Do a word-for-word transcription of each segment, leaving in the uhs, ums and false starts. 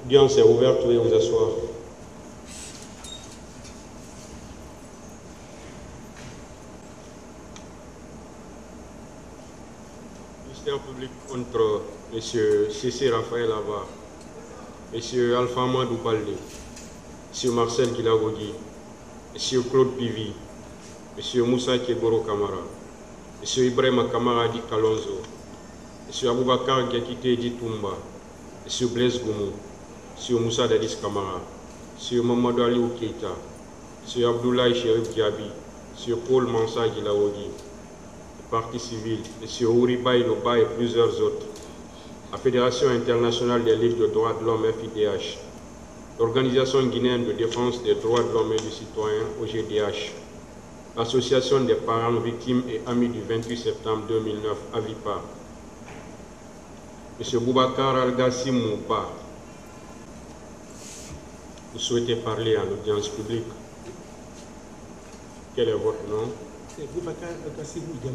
L'audience est ouverte, veuillez vous asseoir. Ministère public contre M. C. Raphaël Ava, M. Alpha Amadou Balde, M. Marcel Guilagogui, M. Claude Pivi, M. Moussa Kegoro Kamara, M. Ibrahim Kamara Di Kalonzo, M. Aboubakar Gekite Di Toumba, M. Blaise Goumou, M. Moussa Dadis Kamara, M. Mamadou Aliou Keita, M. Abdoulaye Cherif Diaby, M. Paul Mansa Guilagogui, le Parti civil, M. Ouribaï Loba et plusieurs autres, la Fédération internationale des ligues de droits de l'homme F I D H, l'Organisation guinéenne de défense des droits de l'homme et du citoyen O G D H, l'Association des parents victimes et amis du vingt-huit septembre deux mille neuf AVIPA, M. Boubacar Al-Gassi Mouba, vous souhaitez parler à l'audience publique. Quel est votre nom? C'est Boubacar Al-Gassi Mouba.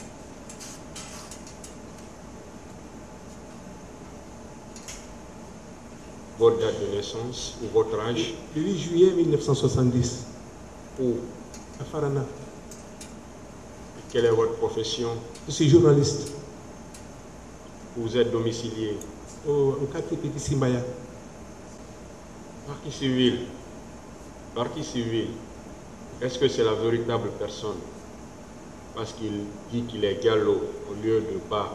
Votre date de naissance ou votre âge? Le huit juillet mille neuf cent soixante-dix. Où? À Farana. Et quelle est votre profession? Je suis journaliste. Vous êtes domicilié? Au, au quartier Petit Simbaya. Partie civile. Partie civile. Est-ce que c'est la véritable personne? Parce qu'il dit qu'il est Gallo au lieu de Ba.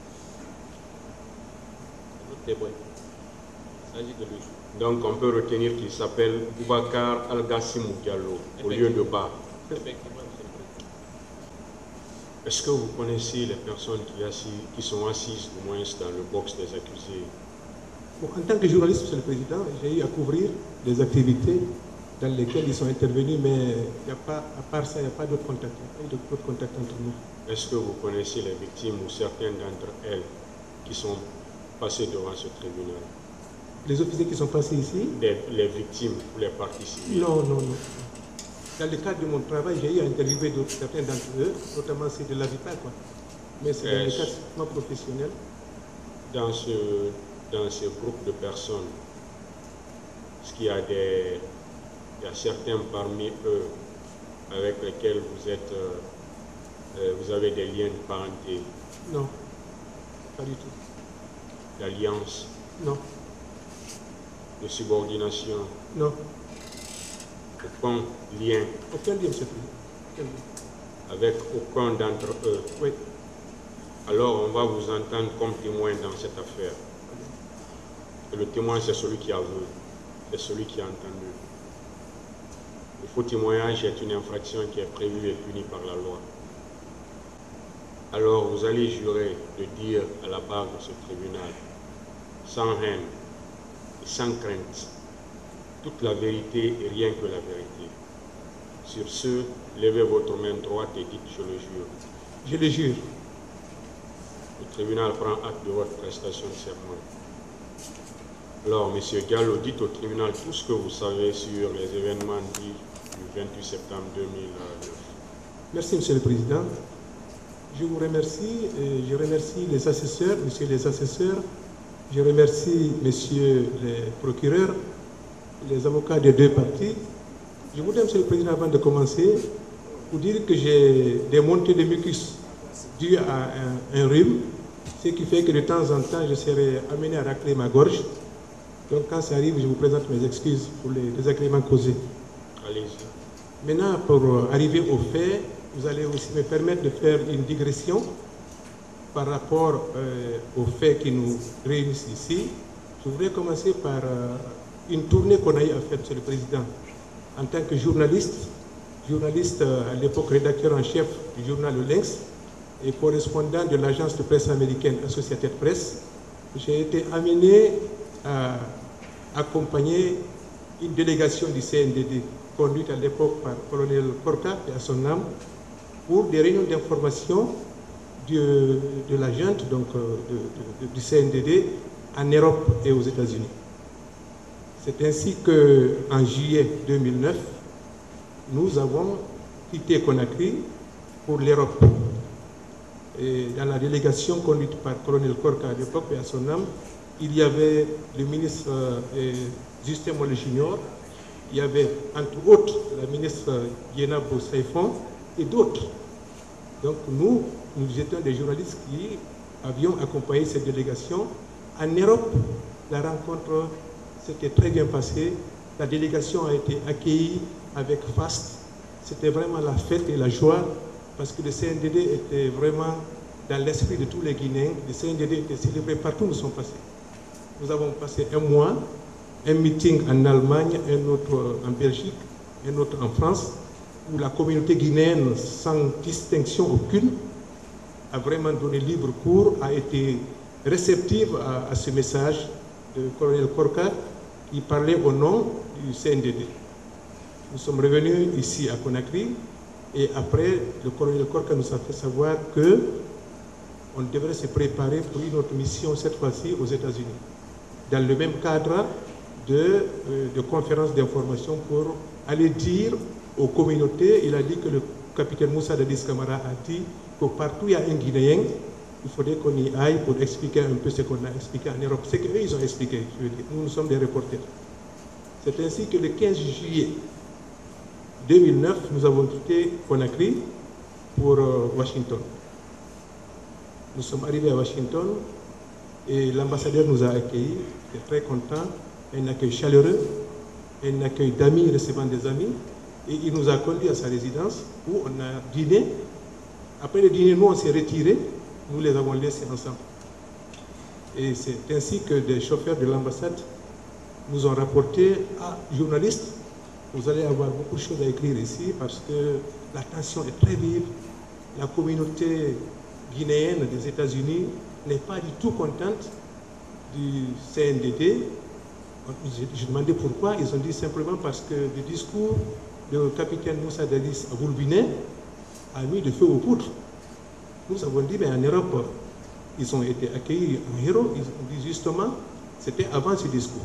C'est vrai. Donc on peut retenir qu'il s'appelle Boubacar Al-Gassimou Diallo au lieu de Ba. Est-ce que vous connaissez les personnes qui, assis, qui sont assises au moins dans le box des accusés? Bon, en tant que journaliste, Monsieur le Président, j'ai eu à couvrir des activités dans lesquelles ils sont intervenus, mais il n'y a pas, à part ça, il n'y a pas d'autres contacts. Il n'y a pas d'autres contacts entre nous. Est-ce que vous connaissez les victimes ou certaines d'entre elles qui sont passées devant ce tribunal? Les officiers qui sont passés ici? Les, les victimes ou les parties civiles? Non, non, non. Dans le cadre de mon travail, j'ai eu à interviewer certains d'entre eux, notamment ceux de l'AVIPA, quoi. Mais c'est dans le cadre strictement professionnel. Dans ce, dans ce groupe de personnes, est-ce qu'il y a des... Il y a certains parmi eux avec lesquels vous êtes... Euh, vous avez des liens de parenté? Non, pas du tout. D'alliance? Non. De subordination? Non. Aucun lien? Aucun lien, monsieur le Président. Avec aucun d'entre eux? Oui. Alors on va vous entendre comme témoin dans cette affaire. Et le témoin, c'est celui qui avoue, c'est celui qui a entendu. Le faux témoignage est une infraction qui est prévue et punie par la loi. Alors vous allez jurer de dire à la barre de ce tribunal, sans haine et sans crainte, toute la vérité et rien que la vérité. Sur ce, levez votre main droite et dites « je le jure ». Je le jure. Le tribunal prend acte de votre prestation de serment. Alors, M. Gallo, dites au tribunal tout ce que vous savez sur les événements dits du vingt-huit septembre deux mille neuf. Merci, Monsieur le Président. Je vous remercie. Et je remercie les assesseurs, Monsieur les assesseurs. Je remercie Messieurs les procureurs, les avocats des deux parties. Je voudrais, Monsieur le Président, avant de commencer, vous dire que j'ai des montées de mucus dues à un, un rhume, ce qui fait que de temps en temps, je serai amené à racler ma gorge. Donc quand ça arrive, je vous présente mes excuses pour les désagréments causés. Allez-y. Maintenant, pour arriver au fait, vous allez aussi me permettre de faire une digression par rapport euh, aux faits qui nous réunissent ici. Je voudrais commencer par euh, une tournée qu'on a eu à faire, Monsieur le Président. En tant que journaliste, journaliste euh, à l'époque rédacteur en chef du journal Le Lynx et correspondant de l'agence de presse américaine Associated Press, j'ai été amené à accompagner une délégation du C N D D, conduite à l'époque par le colonel Korka et à son âme, pour des réunions d'information de, de la junte, donc de, de, du C N D D, en Europe et aux États-Unis. C'est ainsi qu'en juillet deux mille neuf, nous avons quitté Conakry pour l'Europe. Et dans la délégation conduite par le colonel Korka à l'époque et à son âme, il y avait le ministre euh, Justin Mollet Junior, il y avait entre autres la ministre Yéna Boussaïfon et d'autres. Donc nous, nous étions des journalistes qui avions accompagné cette délégation. En Europe, la rencontre s'était très bien passée. La délégation a été accueillie avec faste. C'était vraiment la fête et la joie parce que le C N D D était vraiment dans l'esprit de tous les Guinéens. Le C N D D était célébré partout où nous sommes passés. Nous avons passé un mois, un meeting en Allemagne, un autre en Belgique, un autre en France, où la communauté guinéenne, sans distinction aucune, a vraiment donné libre cours, a été réceptive à, à ce message du colonel Korka qui parlait au nom du C N D D. Nous sommes revenus ici à Conakry et après, le colonel Korka nous a fait savoir qu'on devrait se préparer pour une autre mission, cette fois-ci aux États-Unis, dans le même cadre de, de conférences d'information pour aller dire aux communautés. Il a dit que le capitaine Moussa Dadis Camara a dit que partout il y a un Guinéen, il faudrait qu'on y aille pour expliquer un peu ce qu'on a expliqué en Europe. C'est qu'eux, ils ont expliqué, je veux dire. Nous, nous sommes des reporters. C'est ainsi que le quinze juillet deux mille neuf, nous avons quitté Conakry pour euh, Washington. Nous sommes arrivés à Washington et l'ambassadeur nous a accueillis, il était très content, un accueil chaleureux, un accueil d'amis recevant des amis, et il nous a conduits à sa résidence où on a dîné. Après le dîner, nous on s'est retirés, nous les avons laissés ensemble. Et c'est ainsi que des chauffeurs de l'ambassade nous ont rapporté à journalistes. Vous allez avoir beaucoup de choses à écrire ici parce que la tension est très vive. La communauté guinéenne des États-Unis n'est pas du tout contente du C N D D. Je demandais pourquoi. Ils ont dit simplement parce que le discours du capitaine Moussa Dadis à Boulbinet a mis le feu aux poudres. Nous avons dit, mais en Europe, ils ont été accueillis en héros. Ils ont dit justement, c'était avant ce discours.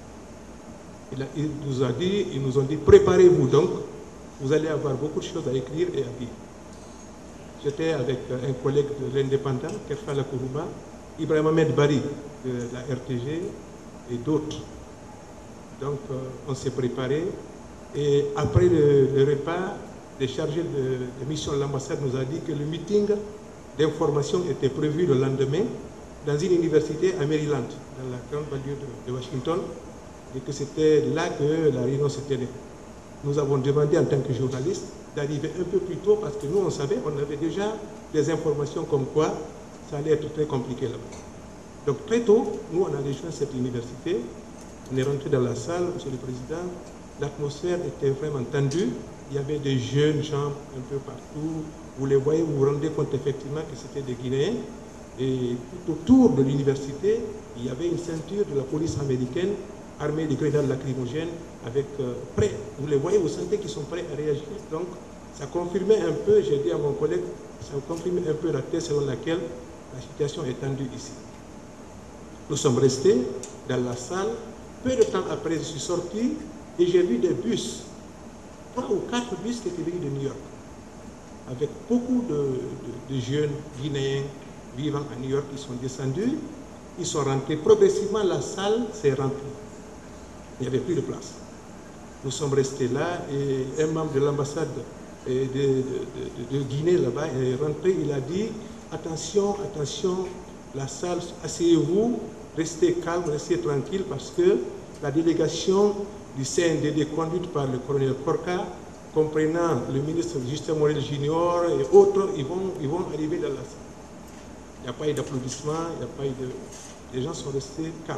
Il nous a dit, ils nous ont dit, préparez-vous donc, vous allez avoir beaucoup de choses à écrire et à dire. J'étais avec un collègue de l'Indépendant, Kerfa Lakourouba, Ibrahim Ahmed Bari de la R T G et d'autres. Donc euh, on s'est préparé et après le, le repas, le chargé de, de mission de l'ambassade nous a dit que le meeting d'information était prévu le lendemain dans une université à Maryland, dans la grande banlieue de, de Washington, et que c'était là que la réunion se tenait. Nous avons demandé en tant que journalistes d'arriver un peu plus tôt parce que nous, on savait, on avait déjà des informations comme quoi ça allait être très compliqué là-bas. Donc très tôt, nous, on a rejoint cette université, on est rentré dans la salle, Monsieur le Président, l'atmosphère était vraiment tendue, il y avait des jeunes gens un peu partout, vous les voyez, vous vous rendez compte effectivement que c'était des Guinéens, et tout autour de l'université, il y avait une ceinture de la police américaine armés de grenades lacrymogènes, avec euh, prêts. Vous les voyez, vous sentez qu'ils sont prêts à réagir. Donc, ça confirmait un peu, j'ai dit à mon collègue, ça confirmait un peu la thèse selon laquelle la situation est tendue ici. Nous sommes restés dans la salle. Peu de temps après, je suis sorti et j'ai vu des bus, trois ou quatre bus qui étaient venus de New York, avec beaucoup de, de, de jeunes Guinéens vivant à New York. Ils sont descendus, ils sont rentrés. Progressivement, la salle s'est remplie. Il n'y avait plus de place. Nous sommes restés là et un membre de l'ambassade de, de, de, de Guinée là-bas est rentré. Il a dit attention, attention, la salle, asseyez-vous, restez calme, restez tranquille parce que la délégation du C N D D conduite par le colonel Korka, comprenant le ministre Justin Mollet Junior et autres, ils vont, ils vont arriver dans la salle. Il n'y a pas eu d'applaudissements, il n'y a pas eu de... Les gens sont restés calmes.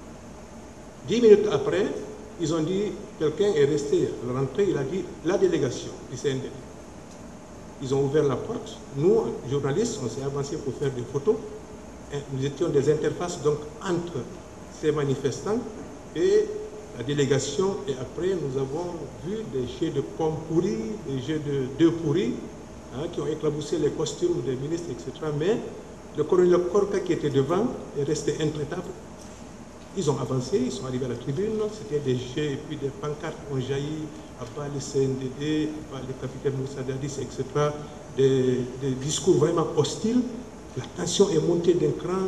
Dix minutes après, ils ont dit, quelqu'un est resté à la rentrée, il a dit, la délégation du C N D D. Ils ont ouvert la porte. Nous, journalistes, on s'est avancé pour faire des photos. Nous étions des interfaces donc entre ces manifestants et la délégation. Et après, nous avons vu des jets de pommes pourries, des jets de d'œufs pourris, hein, qui ont éclaboussé les costumes des ministres, et cetera. Mais le colonel Korka qui était devant est resté intraitable. Ils ont avancé, ils sont arrivés à la tribune, c'était des jets et puis des pancartes ont jailli, à part le C N D D, à part le capitaine Moussa Dadis, et cetera. Des, des discours vraiment hostiles. La tension est montée d'un cran.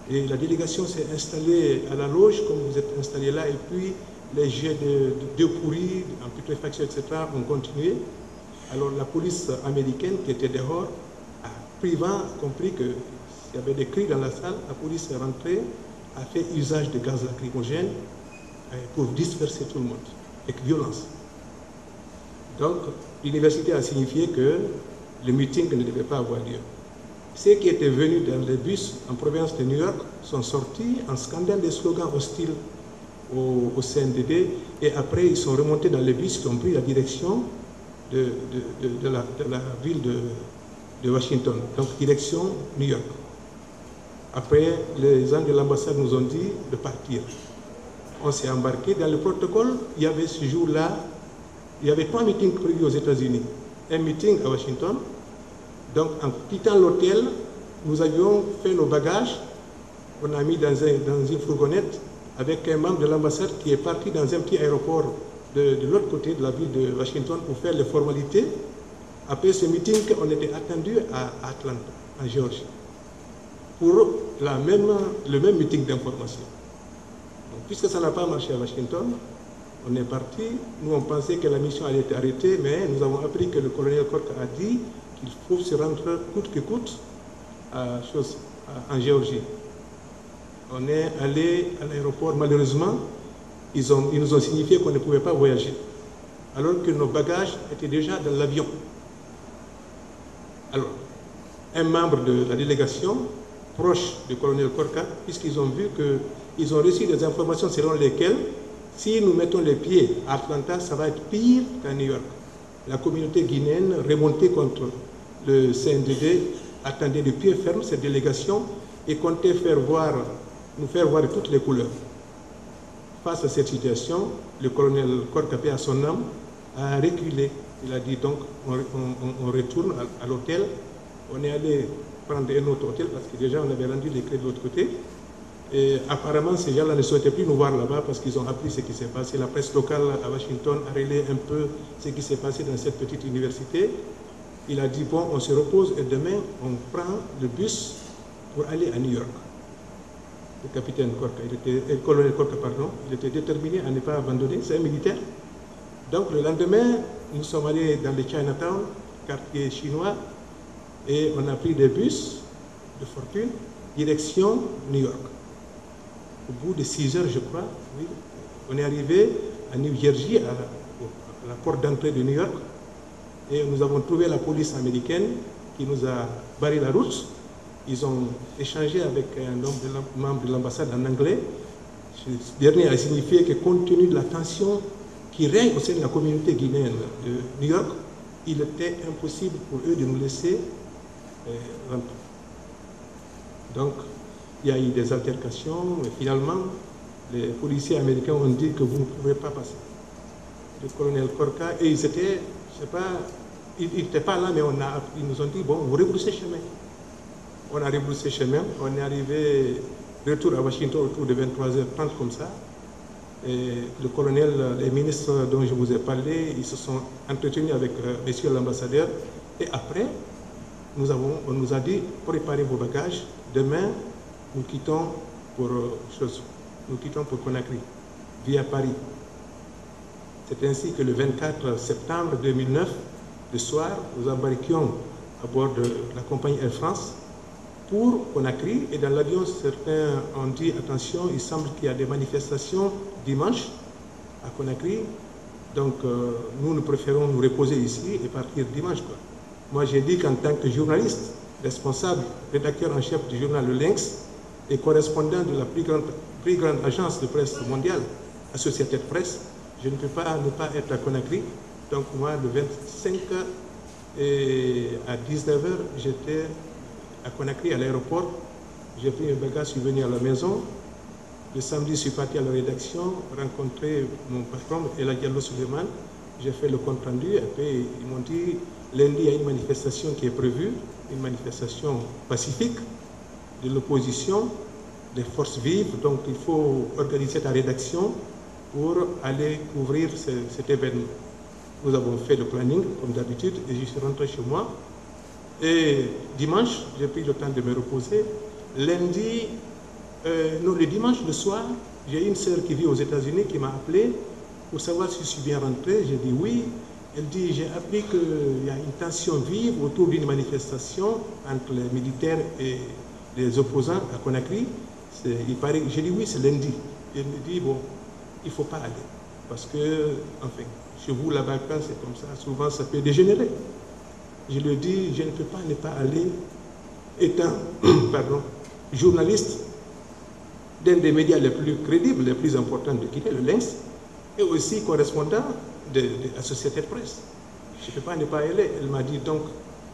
Et la délégation s'est installée à la loge, comme vous êtes installés là, et puis les jets de, de, de pourris, en putréfaction, et cetera, ont continué. Alors la police américaine qui était dehors a pris vent, a compris qu'il y avait des cris dans la salle. La police est rentrée, a fait usage de gaz lacrymogène pour disperser tout le monde, avec violence. Donc l'université a signifié que le meeting ne devait pas avoir lieu. Ceux qui étaient venus dans les bus en province de New York sont sortis en scandant des slogans hostiles au, au C N D D, et après ils sont remontés dans les bus qui ont pris la direction de, de, de, de, la, de la ville de, de Washington, donc direction New York. Après, les gens de l'ambassade nous ont dit de partir. On s'est embarqué. Dans le protocole, il y avait ce jour-là, il y avait trois meetings prévus aux États-Unis. Un meeting à Washington. Donc, en quittant l'hôtel, nous avions fait nos bagages. On a mis dans, un, dans une fourgonnette avec un membre de l'ambassade qui est parti dans un petit aéroport de, de l'autre côté de la ville de Washington pour faire les formalités. Après ce meeting, on était attendu à Atlanta, en Géorgie, pour la même, le même meeting d'information. Puisque ça n'a pas marché à Washington, on est parti. Nous, on pensait que la mission allait être arrêtée, mais nous avons appris que le colonel Korka a dit qu'il faut se rendre coûte que coûte à, chose, à, en Géorgie. On est allé à l'aéroport, malheureusement, ils, ont, ils nous ont signifié qu'on ne pouvait pas voyager, alors que nos bagages étaient déjà dans l'avion. Alors, un membre de la délégation, proche du colonel Korka, puisqu'ils ont vu qu'ils ont reçu des informations selon lesquelles, si nous mettons les pieds à Atlanta, ça va être pire qu'à New York. La communauté guinéenne, remontée contre le C N D D, attendait de pied ferme cette délégation et comptait faire voir, nous faire voir toutes les couleurs. Face à cette situation, le colonel Korka, paix à son âme, a reculé. Il a dit donc, on, on, on retourne à, à l'hôtel. On est allé prendre un autre hôtel parce que déjà on avait rendu les clés de l'autre côté. Et apparemment, ces gens-là ne souhaitaient plus nous voir là-bas parce qu'ils ont appris ce qui s'est passé. La presse locale à Washington a relayé un peu ce qui s'est passé dans cette petite université. Il a dit, bon, on se repose et demain, on prend le bus pour aller à New York. Le capitaine Korka, il était, le colonel Korka, pardon, il était déterminé à ne pas abandonner, c'est un militaire. Donc le lendemain, nous sommes allés dans le Chinatown, quartier chinois, et on a pris des bus de fortune, direction New York. Au bout de six heures, je crois, oui, on est arrivé à New Jersey, à, à la porte d'entrée de New York, et nous avons trouvé la police américaine qui nous a barré la route. Ils ont échangé avec un membre de l'ambassade en anglais. Ce dernier a signifié que compte tenu de la tension qui règne au sein de la communauté guinéenne de New York, il était impossible pour eux de nous laisser euh, rentrer. Donc, il y a eu des altercations, et finalement, les policiers américains ont dit que vous ne pouvez pas passer. Le colonel Korka, et ils étaient, je ne sais pas, ils n'étaient pas là, mais on a, ils nous ont dit, bon, vous rebroussez chemin. On a rebroussé chemin, on est arrivé, retour à Washington autour de vingt-trois heures trente comme ça. Et le colonel, les ministres dont je vous ai parlé, ils se sont entretenus avec euh, monsieur l'ambassadeur. Et après, nous avons, on nous a dit, préparez vos bagages, demain, nous quittons pour, euh, chose, nous quittons pour Conakry, via Paris. C'est ainsi que le vingt-quatre septembre deux mille neuf, le soir, nous embarquions à bord de la compagnie Air France pour Conakry, et dans l'avion, certains ont dit, attention, il semble qu'il y a des manifestations dimanche à Conakry, donc euh, nous, nous préférons nous reposer ici et partir dimanche, quoi. Moi, j'ai dit qu'en tant que journaliste, responsable, rédacteur en chef du journal Le Lynx et correspondant de la plus grande, plus grande agence de presse mondiale, Associated Press, je ne peux pas ne pas être à Conakry. Donc moi, le vingt-cinq et à dix-neuf heures, j'étais à Conakry, à l'aéroport. J'ai pris mes bagages, je suis venu à la maison. Le samedi, je suis parti à la rédaction, rencontrer mon patron, Ella Diallo Suleiman. J'ai fait le compte rendu. Après, ils m'ont dit, lundi, il y a une manifestation qui est prévue, une manifestation pacifique de l'opposition, des forces vives. Donc, il faut organiser la rédaction pour aller couvrir ce, cet événement. Nous avons fait le planning, comme d'habitude, et je suis rentré chez moi. Et dimanche, j'ai pris le temps de me reposer. Lundi, euh, non, le dimanche le soir, j'ai une sœur qui vit aux États-Unis qui m'a appelé pour savoir si je suis bien rentré. J'ai dit oui. Elle dit, j'ai appris qu'il y a une tension vive autour d'une manifestation entre les militaires et les opposants à Conakry. Il paraît, j'ai dit oui, c'est lundi. Elle me dit, bon, il ne faut pas aller. Parce que, enfin, chez vous, là-bas, quand c'est comme ça, souvent ça peut dégénérer. Je lui dis, je ne peux pas ne pas aller, étant pardon, journaliste d'un des médias les plus crédibles, les plus importants de Guinée, le Lynx, et aussi correspondant de, de la société de presse. Je ne peux pas ne pas y aller. Elle m'a dit, donc,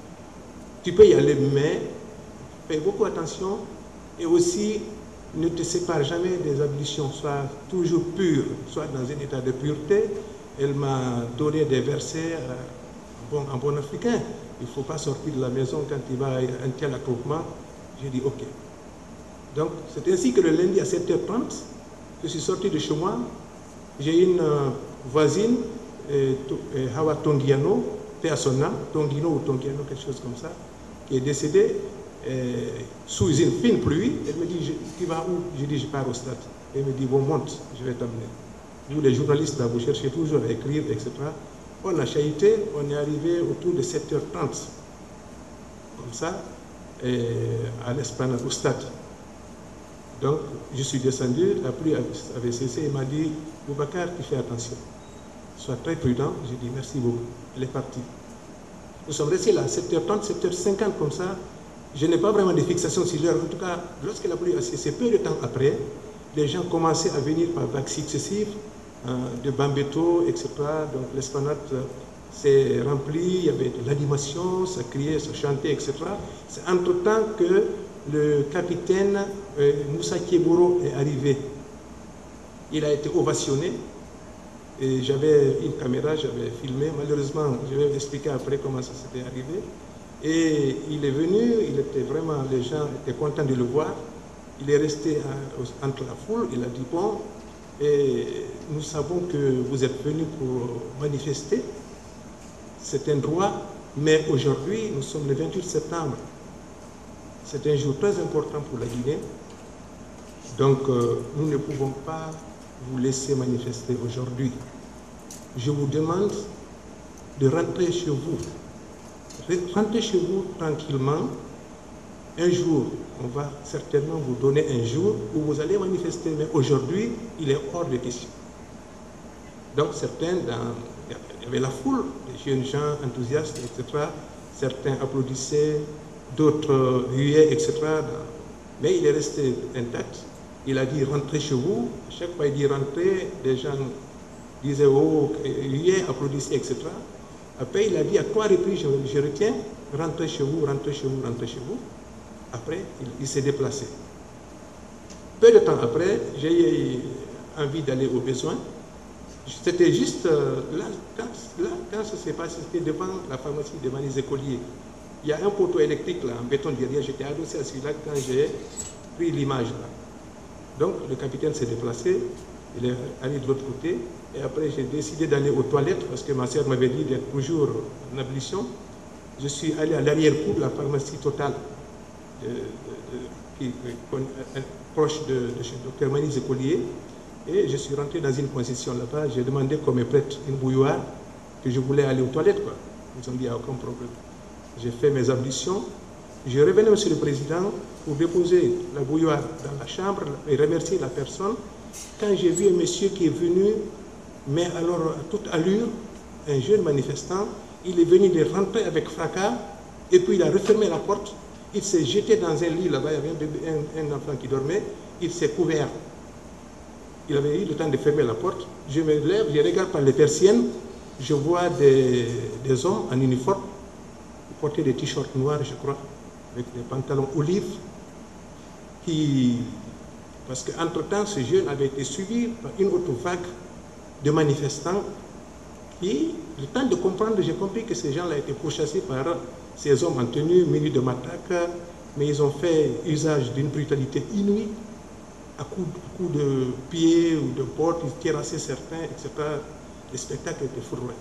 tu peux y aller, mais fais beaucoup attention et aussi ne te sépare jamais des ablutions, sois toujours pur, sois dans un état de pureté. Elle m'a donné des versets euh, en, bon, en bon africain. Il ne faut pas sortir de la maison quand il va à un tel attroupement. J'ai dit ok. Donc c'est ainsi que le lundi à sept heures trente, je suis sorti de chez moi. J'ai une euh, voisine, euh, euh, Hawa Tongiano, paix à son âme, Tongino ou Tongiano, quelque chose comme ça, qui est décédée euh, sous une fine pluie. Elle me dit, tu vas où? Je dis, je pars au stade. Elle me dit, bon, monte, je vais t'amener. Vous, les journalistes, là, vous cherchez toujours à écrire, et cetera. On a chahuté, on est arrivé autour de sept heures trente, comme ça, et à l'Esplanade, au stade. Donc, je suis descendu, la pluie avait cessé, il m'a dit, Boubacar, tu fais attention, sois très prudent. J'ai dit, merci beaucoup. Elle est partie. Nous sommes restés là, sept heures trente, sept heures cinquante, comme ça. Je n'ai pas vraiment de fixation sur l'heure. En tout cas, lorsque la pluie a cessé, peu de temps après, les gens commençaient à venir par vagues successives, euh, de Bambeto, et cetera. Donc, l'esplanade s'est remplie, il y avait de l'animation, ça criait, ça chantait, et cetera. C'est entre-temps que le capitaine euh, Moussa Kieboro est arrivé. Il a été ovationné. Et j'avais une caméra, j'avais filmé. Malheureusement, je vais expliquer après comment ça s'était arrivé. Et il est venu, il était vraiment, les gens étaient contents de le voir. Il est resté à, entre la foule, il a dit bon, et nous savons que vous êtes venus pour manifester. C'est un droit, mais aujourd'hui, nous sommes le vingt-huit septembre. C'est un jour très important pour la Guinée. Donc, euh, nous ne pouvons pas vous laisser manifester aujourd'hui. Je vous demande de rentrer chez vous. Rentrez chez vous tranquillement. Un jour, on va certainement vous donner un jour où vous allez manifester, mais aujourd'hui, il est hors de question. Donc, certains, dans, il y avait la foule, des jeunes gens enthousiastes, et cetera. Certains applaudissaient, d'autres huaient, et cetera. Mais il est resté intact. Il a dit rentrez chez vous. Chaque fois il dit rentrez, des gens disaient oh, huaient, applaudissaient, et cetera. Après, il a dit à trois reprises, je, je retiens, rentrez chez vous, rentrez chez vous, rentrez chez vous. Après, il, il s'est déplacé. Peu de temps après, j'ai eu envie d'aller au besoin. C'était juste euh, là, quand, là, quand ça s'est passé, c'était devant la pharmacie de Manise Écolier. Il y a un poteau électrique là, en béton derrière, j'étais adossé à celui-là quand j'ai pris l'image là. Donc, le capitaine s'est déplacé, il est allé de l'autre côté, et après j'ai décidé d'aller aux toilettes parce que ma soeur m'avait dit d'être toujours en ablution. Je suis allé à l'arrière-cour de la pharmacie Totale, de, de, de, qui est proche de, de chez le docteur Manise Écolier, et je suis rentré dans une concession là-bas. J'ai demandé qu'on me prête une bouilloire, que je voulais aller aux toilettes, quoi. Ils ont dit, il n'y a aucun problème. J'ai fait mes ablutions. Je revenais, Monsieur le Président, pour déposer la bouilloire dans la chambre et remercier la personne. Quand j'ai vu un monsieur qui est venu, mais alors à toute allure, un jeune manifestant, il est venu de rentrer avec fracas, et puis il a refermé la porte, il s'est jeté dans un lit, là-bas, il y avait un, bébé, un, un enfant qui dormait, il s'est couvert. Il avait eu le temps de fermer la porte. Je me lève, je regarde par les persiennes, je vois des, des hommes en uniforme, qui portaient des t-shirts noirs, je crois, avec des pantalons olives, qui, parce qu'entre-temps, ce jeune avait été suivi par une autre vague de manifestants qui, le temps de comprendre, j'ai compris que ces gens-là étaient pourchassés par ces hommes en tenue, munis de matraques, mais ils ont fait usage d'une brutalité inouïe, à coups coup de pieds ou de portes, ils terrassaient certains, et cetera. Le spectacle était fourré.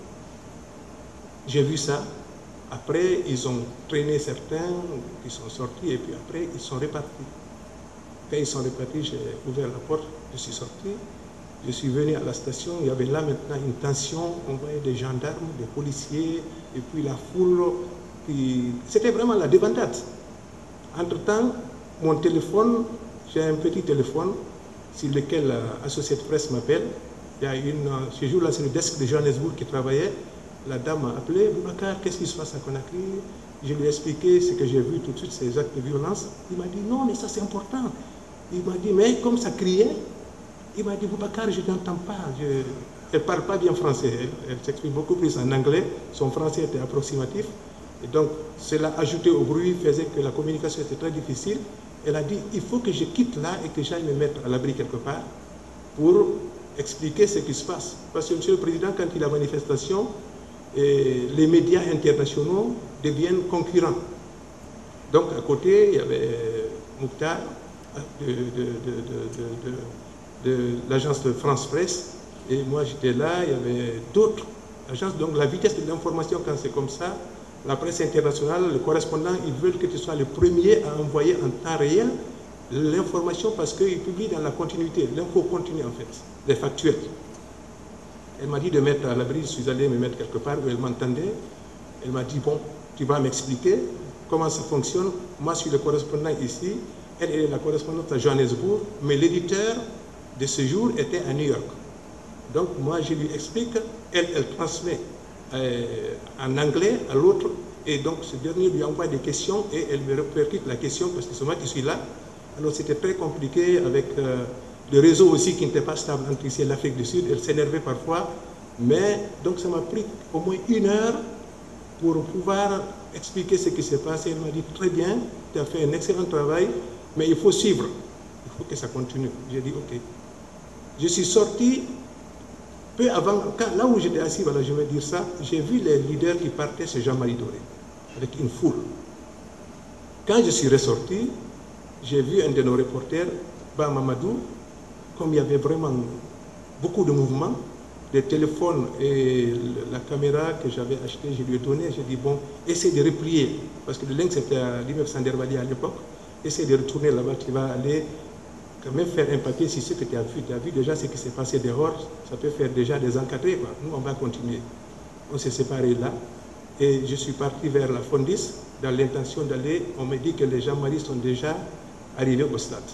J'ai vu ça. Après, ils ont traîné certains qui sont sortis et puis après, ils sont repartis. Quand ils sont repartis, j'ai ouvert la porte, je suis sorti. Je suis venu à la station, il y avait là maintenant une tension, on voyait des gendarmes, des policiers, et puis la foule. C'était vraiment la débandade. Entre-temps, mon téléphone, j'ai un petit téléphone sur lequel l'Associated Press m'appelle. Il y a une, ce jour-là, c'est le desk de Johannesburg qui travaillait. La dame m'a appelé, Boubacar, qu'est-ce qui se passe à Conakry? Je lui ai expliqué ce que j'ai vu tout de suite, ces actes de violence. Il m'a dit, non, mais ça c'est important. Il m'a dit, mais comme ça criait, il m'a dit, Boubacar, je n'entends pas. Je... Elle ne parle pas bien français, elle, elle s'exprime beaucoup plus en anglais. Son français était approximatif. Et donc, cela ajouté au bruit faisait que la communication était très difficile. Elle a dit, il faut que je quitte là et que j'aille me mettre à l'abri quelque part pour expliquer ce qui se passe. Parce que, Monsieur le Président, quand il y a manifestation, et les médias internationaux deviennent concurrents. Donc, à côté, il y avait Mouktar de, de, de, de, de, de, de l'agence de France Presse, et moi j'étais là, il y avait d'autres agences. Donc, la vitesse de l'information, quand c'est comme ça, la presse internationale, les correspondants, ils veulent que tu sois le premier à envoyer en temps réel l'information parce qu'ils publient dans la continuité, l'info continue en fait, les factuels. Elle m'a dit de mettre à l'abri, je suis allé me mettre quelque part où elle m'entendait. Elle m'a dit, bon, tu vas m'expliquer comment ça fonctionne. Moi, je suis le correspondant ici, elle est la correspondante à Johannesburg, mais l'éditeur de ce jour était à New York. Donc, moi, je lui explique, elle, elle transmet euh, en anglais à l'autre, et donc ce dernier lui envoie des questions et elle me répercute la question parce que c'est moi qui suis là. Alors, c'était très compliqué avec... Euh, le réseau aussi qui n'était pas stable entre ici et l'Afrique du Sud, elle s'énervait parfois, mais donc ça m'a pris au moins une heure pour pouvoir expliquer ce qui s'est passé. Elle m'a dit très bien, tu as fait un excellent travail, mais il faut suivre, il faut que ça continue. J'ai dit ok. Je suis sorti peu avant, quand, là où j'étais assis, voilà, je vais dire ça, j'ai vu les leaders qui partaient chez Jean-Marie Doré, avec une foule. Quand je suis ressorti, j'ai vu un de nos reporters, Ba Mamadou. Comme il y avait vraiment beaucoup de mouvements, les téléphones et la caméra que j'avais achetée, je lui ai donné, j'ai dit, bon, essaie de replier, parce que le link c'était à l'immeuble Sanderbali à l'époque, essaie de retourner là-bas, tu vas aller quand même faire un papier sur ce que tu as vu. Tu as vu déjà ce qui s'est passé dehors, ça peut faire déjà des encadrés, quoi. Nous, on va continuer. On s'est séparés là, et je suis parti vers la Fondis, dans l'intention d'aller, on me dit que les Jean-Marie sont déjà arrivés au stade.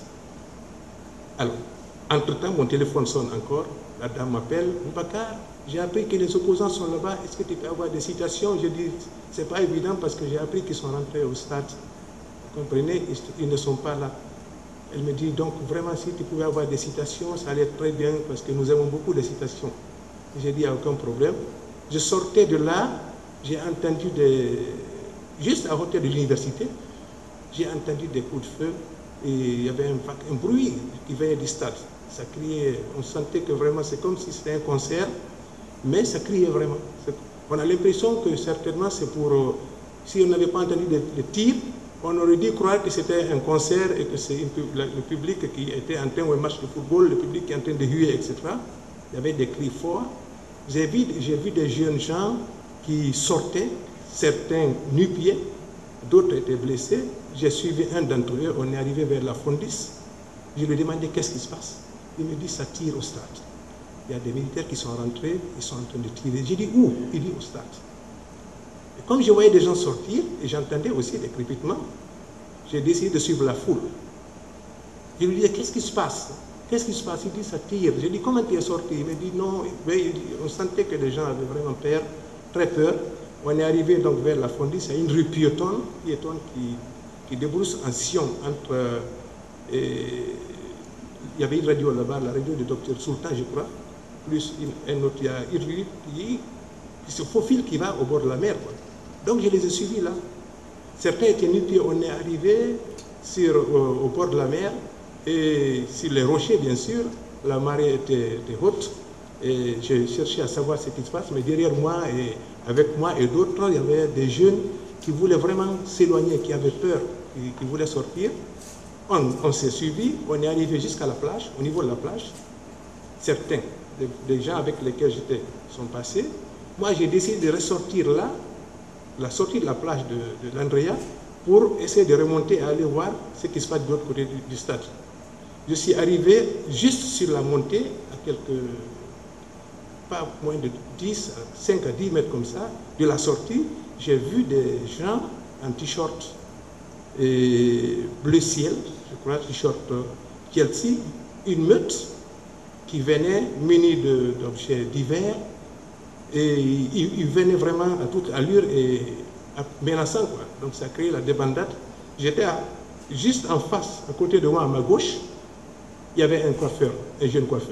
Alors, entre-temps, mon téléphone sonne encore, la dame m'appelle, Boubacar, j'ai appris que les opposants sont là-bas, est-ce que tu peux avoir des citations? Je dis, c'est pas évident parce que j'ai appris qu'ils sont rentrés au stade. Vous comprenez, ils ne sont pas là. Elle me dit, donc vraiment, si tu pouvais avoir des citations, ça allait très bien parce que nous avons beaucoup de citations. J'ai dit, il n'y a aucun problème. Je sortais de là, j'ai entendu des... Juste à côté de l'université, j'ai entendu des coups de feu et il y avait un, un bruit qui venait du stade. Ça criait, on sentait que vraiment c'est comme si c'était un concert, mais ça criait vraiment. On a l'impression que certainement c'est pour, euh, si on n'avait pas entendu de, de tirs, on aurait dû croire que c'était un concert et que c'est le public qui était en train de match de football, le public qui est en train de huer, et cetera. Il y avait des cris forts. J'ai vu, j'ai vu des jeunes gens qui sortaient, certains nu-pieds, d'autres étaient blessés. J'ai suivi un d'entre eux, on est arrivé vers la Fondis. Je lui ai demandé qu'est-ce qui se passe. Il me dit ça tire au stade. Il y a des militaires qui sont rentrés, ils sont en train de tirer. J'ai dit où? Il dit au stade. Et comme je voyais des gens sortir, et j'entendais aussi des crépitements, j'ai décidé de suivre la foule. Je lui ai dit qu'est-ce qui se passe? Qu'est-ce qui se passe? Il dit ça tire. J'ai dit comment tu es sorti? Il me dit non. On sentait que les gens avaient vraiment peur, très peur. On est arrivé donc vers la Fondis, c'est une rue piétonne, piétonne qui, qui débrousse en sillon entre... Euh, et, il y avait une radio là-bas, la radio du docteur Sultan, je crois, plus une, un autre, il y a une rue qui, qui se faufile qui va au bord de la mer, quoi. Donc je les ai suivis là. Certains étaient nu-pieds, on est arrivé sur, au, au bord de la mer, et sur les rochers, bien sûr, la marée était, était haute, et j'ai cherché à savoir ce qui se passe, mais derrière moi et avec moi et d'autres, il y avait des jeunes qui voulaient vraiment s'éloigner, qui avaient peur, qui, qui voulaient sortir. On, on s'est suivi, on est arrivé jusqu'à la plage, au niveau de la plage. Certains des, des gens avec lesquels j'étais sont passés. Moi, j'ai décidé de ressortir là, la sortie de la plage de, de l'Andrea, pour essayer de remonter et aller voir ce qui se passe de l'autre côté du, du stade. Je suis arrivé juste sur la montée, à quelques, pas moins de dix, cinq à dix mètres comme ça, de la sortie, j'ai vu des gens en t-shirt bleu ciel, je crois, t-shirt Chelsea, une meute qui venait munie d'objets divers, et ils venaient vraiment à toute allure et menaçant, quoi. Donc ça a créé la débandade. J'étais juste en face, à côté de moi, à ma gauche, il y avait un coiffeur, un jeune coiffeur.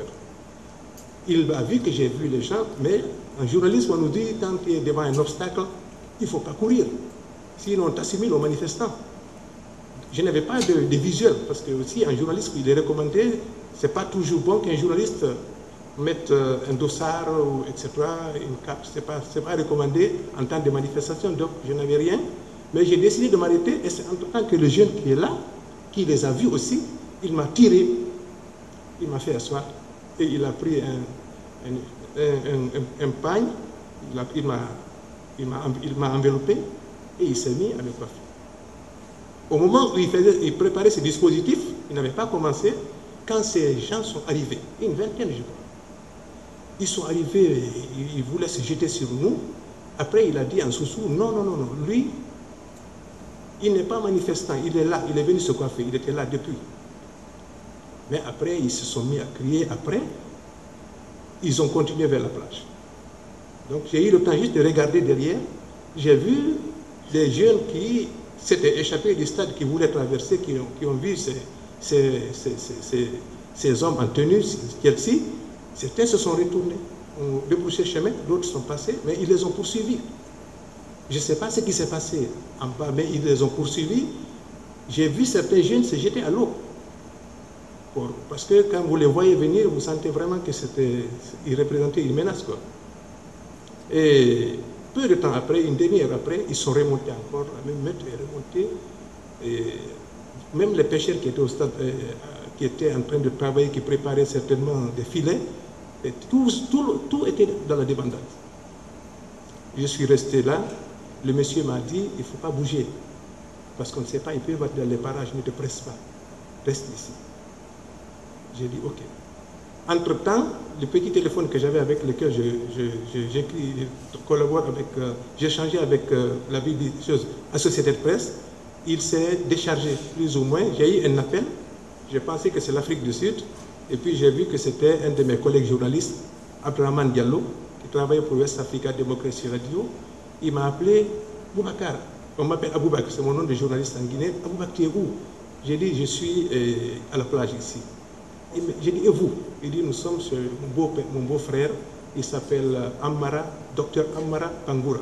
Il a vu que j'ai vu les gens, mais en journaliste, on nous dit, quand tu es devant un obstacle, il ne faut pas courir. Sinon, on t'assimile aux manifestants. Je n'avais pas de, de visuel, parce que aussi, un journaliste, il est recommandé, ce n'est pas toujours bon qu'un journaliste mette un dossard, et cetera, une cape, ce n'est pas, pas recommandé en temps de manifestation, donc je n'avais rien. Mais j'ai décidé de m'arrêter, et c'est en tant que le jeune qui est là, qui les a vus aussi, il m'a tiré, il m'a fait asseoir, et il a pris un, un, un, un, un pagne, il m'a enveloppé, et il s'est mis à me coiffer. Au moment où il, faisait, il préparait ce dispositif, il n'avait pas commencé, quand ces gens sont arrivés, une vingtaine, je crois. Ils sont arrivés, ils voulaient se jeter sur nous. Après, il a dit en sous-sous, non, non, non, non, lui, il n'est pas manifestant, il est là, il est venu se coiffer, il était là depuis. Mais après, ils se sont mis à crier, après, ils ont continué vers la plage. Donc, j'ai eu le temps juste de regarder derrière, j'ai vu des jeunes qui s'étaient échappés du stade, qui voulaient traverser, qui ont, qui ont vu ces, ces, ces, ces, ces hommes en tenue, Chelsea. Certains se sont retournés, ont débouché le chemin, d'autres sont passés, mais ils les ont poursuivis. Je ne sais pas ce qui s'est passé en bas, mais ils les ont poursuivis. J'ai vu certains jeunes se jeter à l'eau. Parce que quand vous les voyez venir, vous sentez vraiment que c'était, ils représentaient une menace, quoi. Et peu de temps après, une demi-heure après, ils sont remontés encore, la même maître est remonté. Et même les pêcheurs qui étaient au stade, euh, qui étaient en train de travailler, qui préparaient certainement des filets, et tout, tout, tout était dans la débandade. Je suis resté là, le monsieur m'a dit, il ne faut pas bouger, parce qu'on ne sait pas, ils peuvent être dans les parages, ne te presse pas, reste ici. J'ai dit, ok. Entre-temps, le petit téléphone que j'avais avec lequel je, je, je, je, je collabore avec, euh, j'ai changé avec euh, la vie des choses, Associated Press, il s'est déchargé plus ou moins, j'ai eu un appel, j'ai pensé que c'est l'Afrique du Sud, et puis j'ai vu que c'était un de mes collègues journalistes, Abdraman Diallo, qui travaille pour West Africa Democracy Radio. Il m'a appelé, Boubacar, on m'appelle Aboubakar, c'est mon nom de journaliste en Guinée. Aboubakar, tu es où? J'ai dit, je suis euh, à la plage ici. J'ai dit, et vous? Il dit, nous sommes sur mon beau, mon beau frère, il s'appelle Amara, docteur Amara Pangoura.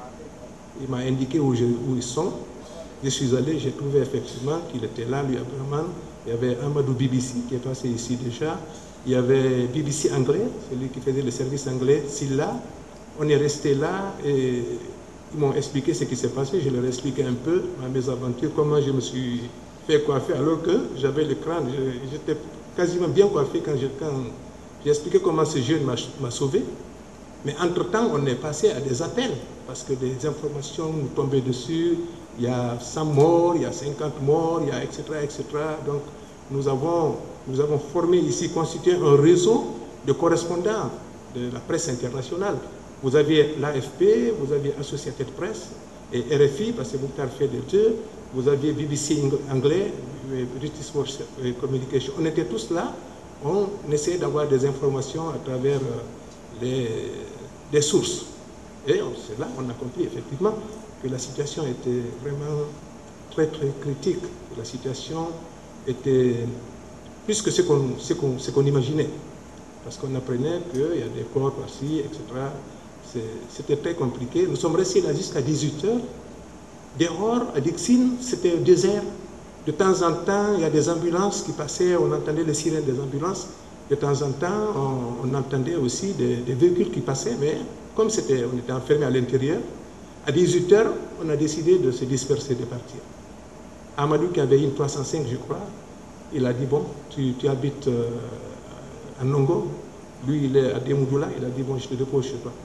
Il m'a indiqué où, je, où ils sont. Je suis allé, j'ai trouvé effectivement qu'il était là, lui, Abdraman. Il y avait Amadou B B C qui est passé ici déjà. Il y avait B B C anglais, celui qui faisait le service anglais, Silla. On est resté là et ils m'ont expliqué ce qui s'est passé. Je leur ai expliqué un peu ma mésaventure, comment je me suis fait coiffer alors que j'avais le crâne. J'étais quasiment bien coiffé quand j'ai expliqué comment ce jeune m'a sauvé. Mais entre-temps, on est passé à des appels parce que des informations nous tombaient dessus. Il y a cent morts, il y a cinquante morts, il y a et cetera, et cetera. Donc, nous avons, nous avons formé ici, constitué un réseau de correspondants de la presse internationale. Vous aviez l'A F P, vous aviez Associated Press et R F I, parce que Mokhtar fait des deux. Vous aviez B B C anglais, British World Communication. On était tous là, on essayait d'avoir des informations à travers les, des sources. Et c'est là qu'on a compris effectivement que la situation était vraiment très très critique. La situation était plus que ce qu'on ce qu'on, ce qu'on imaginait. Parce qu'on apprenait qu'il y a des corps par-ci, et cetera. C'était très compliqué. Nous sommes restés là jusqu'à dix-huit heures. Dehors, à Dixine, c'était désert. De temps en temps, il y a des ambulances qui passaient, on entendait les sirènes des ambulances. De temps en temps, on, on entendait aussi des, des véhicules qui passaient, mais comme c'était, on était enfermés à l'intérieur, à dix-huit heures, on a décidé de se disperser, de partir. Amadou, qui avait une trois cent cinq, je crois, il a dit, bon, tu, tu habites euh, à Nongo, lui, il est à Demoudoula, il a dit, bon, je te dépose chez toi.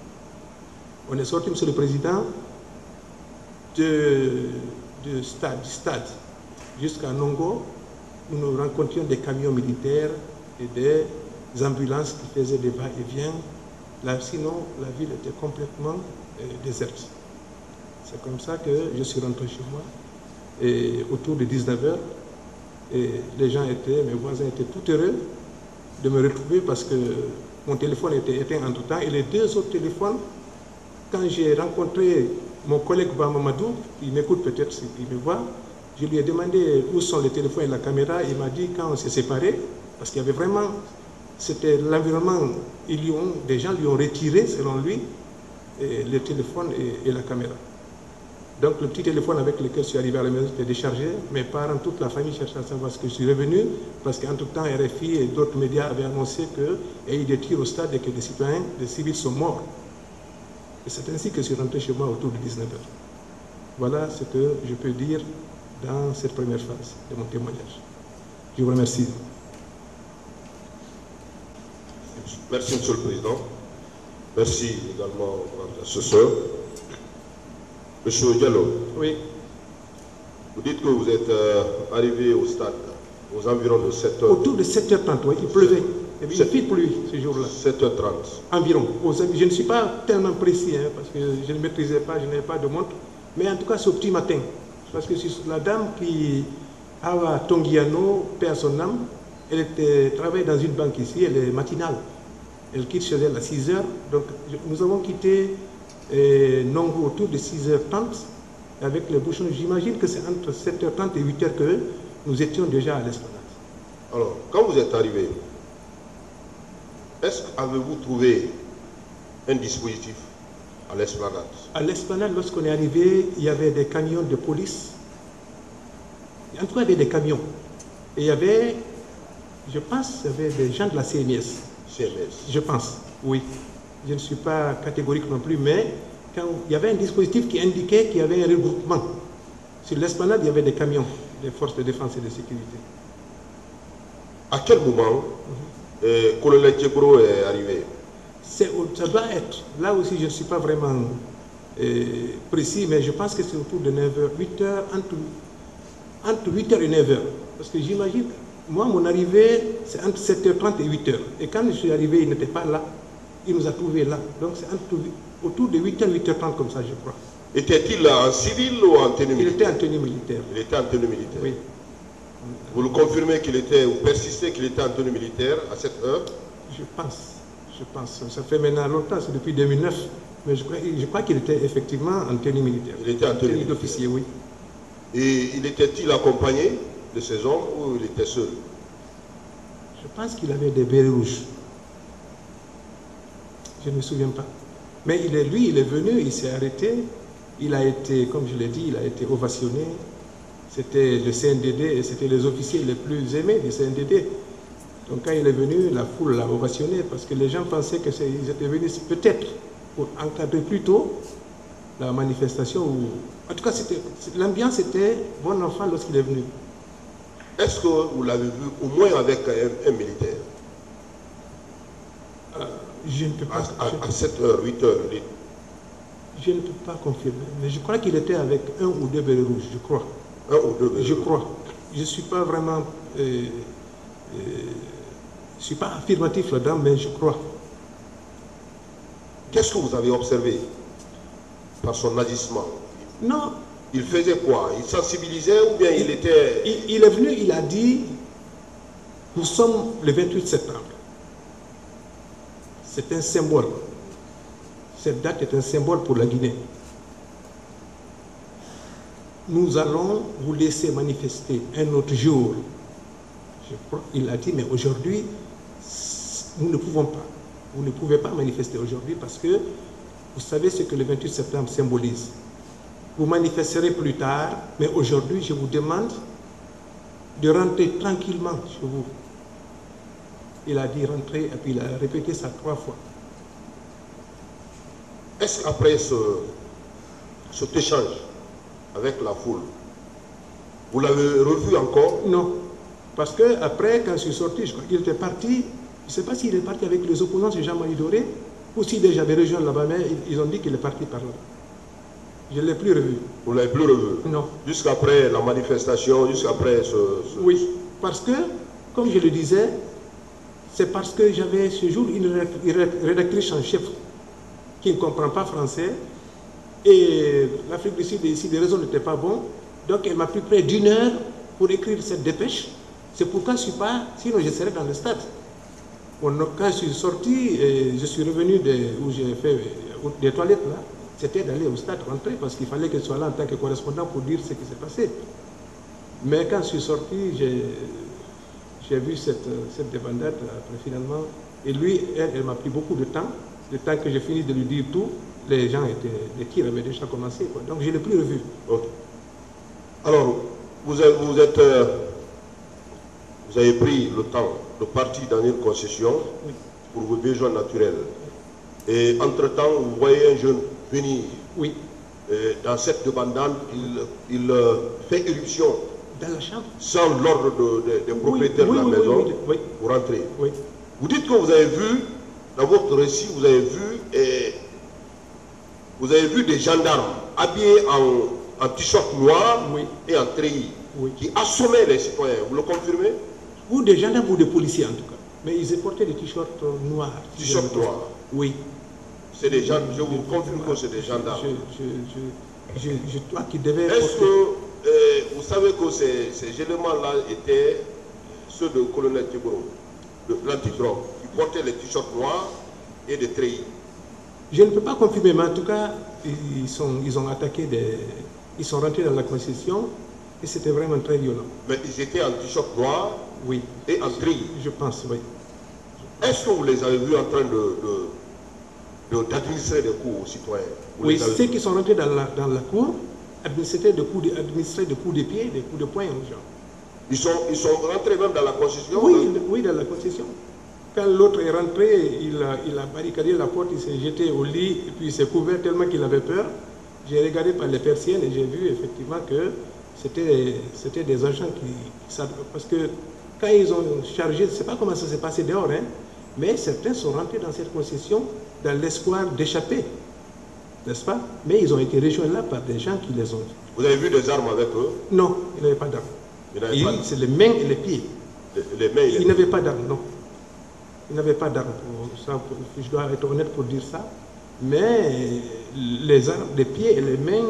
On est sorti, monsieur le président, de, de stade, stade jusqu'à Nongo. nous nous rencontrions des camions militaires et des ambulances qui faisaient des va-et-vient. Là, sinon, la ville était complètement euh, déserte. C'est comme ça que je suis rentré chez moi, et autour de dix-neuf heures, et les gens étaient, mes voisins étaient tout heureux de me retrouver parce que mon téléphone était éteint entre-temps, et les deux autres téléphones, quand j'ai rencontré mon collègue Bamamadou, qui m'écoute peut-être s'il me voit, je lui ai demandé où sont les téléphones et la caméra. Il m'a dit quand on s'est séparés, parce qu'il y avait vraiment, c'était l'environnement, des gens lui ont retiré, selon lui, et le téléphone et, et la caméra. Donc le petit téléphone avec lequel je suis arrivé à la maison était déchargé. Mes parents, toute la famille cherchait à savoir ce que je suis revenu, parce qu'entre-temps, R F I et d'autres médias avaient annoncé qu'il y a eu des tirs au stade et que des citoyens, des civils sont morts. Et c'est ainsi que je suis rentré chez moi autour de dix-neuf heures. Voilà ce que je peux dire dans cette première phase de mon témoignage. Je vous remercie. Merci, Monsieur le Président. Merci également aux assesseurs. Monsieur Diallo, oui. Vous dites que vous êtes euh, arrivé au stade aux environs de sept heures. Autour de sept heures trente, oui, il pleuvait. Il y avait une petite pluie ce jour-là. sept heures trente. Environ. Je ne suis pas tellement précis, hein, parce que je ne maîtrisais pas, je n'avais pas de montre. Mais en tout cas, c'est au petit matin. Parce que la dame qui, Awa Tongiano, paix à son âme, elle était, travaille dans une banque ici, elle est matinale. Elle quitte chez elle à six heures. Donc, nous avons quitté euh, Nongo autour de six heures trente. Avec les bouchons, j'imagine que c'est entre sept heures trente et huit heures que nous étions déjà à l'esplanade. Alors, quand vous êtes arrivé, est-ce qu'avez-vous trouvé un dispositif à l'esplanade? À l'esplanade, lorsqu'on est arrivé, il y avait des camions de police. En tout cas, il y avait des camions. Et il y avait, je pense, il y avait des gens de la C M S. C M S. Je pense, oui. Je ne suis pas catégorique non plus, mais quand il y avait un dispositif qui indiquait qu'il y avait un regroupement. Sur l'esplanade, il y avait des camions des forces de défense et de sécurité. À quel moment mm-hmm. euh, colonel Tchekoro est arrivé? Ça doit être, là aussi je ne suis pas vraiment euh, précis, mais je pense que c'est autour de neuf heures, huit heures, entre, entre huit heures et neuf heures. Parce que j'imagine, moi mon arrivée, c'est entre sept heures trente et huit heures. Et quand je suis arrivé, il n'était pas là. Il nous a trouvés là. Donc c'est autour de huit heures, huit heures trente comme ça, je crois. Était-il en civil ou en tenue militaire? Il était en tenue militaire. Il était en tenue militaire. Oui. Vous le confirmez qu'il était, ou persistez qu'il était en tenue militaire à cette heure? Je pense, je pense. Ça fait maintenant longtemps, c'est depuis deux mille neuf. Mais je crois, je crois qu'il était effectivement en tenue militaire. Il était en tenue, tenue d'officier, oui. Et il était-il accompagné de ses hommes ou il était seul? Je pense qu'il avait des bérets rouges. Je ne me souviens pas. Mais il est, lui, il est venu, il s'est arrêté. Il a été, comme je l'ai dit, il a été ovationné. C'était le C N D D et c'était les officiers les plus aimés du C N D D. Donc quand il est venu, la foule l'a ovationné parce que les gens pensaient qu'ils étaient venus peut-être pour encadrer plus tôt la manifestation. Où... En tout cas, l'ambiance était bon enfant lorsqu'il est venu. Est-ce que vous l'avez vu au moins avec un, un militaire? euh, Je ne peux pas... À, à, à sept heures, huit heures. Je ne peux pas confirmer, mais je crois qu'il était avec un ou deux bérets rouges, je crois. Un ou deux bérets Je crois. Je ne suis pas vraiment... Euh, euh, je ne suis pas affirmatif là-dedans, mais je crois. Qu'est-ce que vous avez observé par son agissement? Non. Il faisait quoi? Il sensibilisait ou bien il, il était... Il, il est venu, il a dit, nous sommes le vingt-huit septembre. C'est un symbole. Cette date est un symbole pour la Guinée. Nous allons vous laisser manifester un autre jour. Je crois, il a dit, mais aujourd'hui, nous ne pouvons pas. Vous ne pouvez pas manifester aujourd'hui parce que vous savez ce que le vingt-huit septembre symbolise. Vous manifesterez plus tard, mais aujourd'hui, je vous demande de rentrer tranquillement chez vous. Il a dit rentrer et puis il a répété ça trois fois. Est-ce qu'après ce, cet échange avec la foule, vous l'avez revu encore? Non, parce qu'après, quand je suis sorti, je crois qu'il était parti, je ne sais pas s'il est parti avec les opposants, c'est Jean-Marie Doré, ou s'il déjà avait rejoint là-bas, mais ils ont dit qu'il est parti par là. Je ne l'ai plus revu. Vous ne l'avez plus revu? Non. Jusqu'après la manifestation, jusqu'après ce, ce... Oui, Parce que, comme je le disais, c'est parce que j'avais ce jour une rédactrice en chef qui ne comprend pas français. Et l'Afrique du Sud, ici, les réseaux n'étaient pas bons. Donc, elle m'a pris près d'une heure pour écrire cette dépêche. C'est pourquoi je ne suis pas, sinon je serais dans le stade. Bon, quand je suis sorti, je suis revenu de, où j'ai fait des toilettes là, c'était d'aller au stade rentrer parce qu'il fallait que je sois là en tant que correspondant pour dire ce qui s'est passé. Mais quand je suis sorti, j'ai vu cette, cette débandade après finalement. Et lui, elle, elle m'a pris beaucoup de temps. Le temps que j'ai fini de lui dire tout, les gens étaient, les tirs avaient déjà commencé, quoi. Donc je ne l'ai plus revu. Okay. Alors, vous, avez, vous, êtes, euh, vous avez pris le temps de partir dans une concession oui. pour vos besoins naturels. Et entre-temps, vous voyez un jeune venir. Oui. Et dans cette débandade, il, il euh, fait éruption. Dans la chambre. Sans l'ordre des de, de propriétaires oui, oui, de la oui, maison oui, oui. pour entrer. Oui. Vous dites que vous avez vu, dans votre récit, vous avez vu, et, vous avez vu des gendarmes habillés en, en t-shirt noir oui. et en treillis oui. qui assommaient les citoyens. Vous le confirmez? Ou des gendarmes ou des policiers en tout cas. Mais ils portaient des t-shirts noirs. T-shirts noirs. Oui. C'est des gens, je vous confirme que c'est des gendarmes. Je, je, je, je, je crois qu'ils devaient. Est-ce que euh, vous savez que ces, ces éléments-là étaient ceux de colonel Tiboro, de l'antidrogue, qui portaient les t-shirts noirs et des treillis? Je ne peux pas confirmer, mais en tout cas, ils, sont, ils ont attaqué des. Ils sont rentrés dans la concession et c'était vraiment très violent. Mais ils étaient en t-shirt noir oui. et en treillis? Je pense, oui. Est-ce que vous les avez vus en train de. de d'administrer des cours aux citoyens? Vous oui, ceux qui sont rentrés dans la, dans la cour administraient des coups de, administraient des coups de pied, des coups de poing aux gens. Ils sont, ils sont rentrés même dans la concession? Oui, dans... oui, dans la concession. Quand l'autre est rentré, il a, il a barricadé la porte, il s'est jeté au lit, et puis il s'est couvert tellement qu'il avait peur. J'ai regardé par les persiennes et j'ai vu effectivement que c'était des agents qui... Parce que quand ils ont chargé, je ne sais pas comment ça s'est passé dehors, hein, mais certains sont rentrés dans cette concession dans l'espoir d'échapper, n'est-ce pas? Mais ils ont été rejoints là par des gens qui les ont... Vous avez vu des armes avec eux? Non, ils n'avaient pas d'armes. C'est les mains et les pieds. Les, les mains et les Ils n'avaient pas d'armes, non. Ils n'avaient pas d'armes. Je dois être honnête pour dire ça. Mais les armes, les pieds et les mains,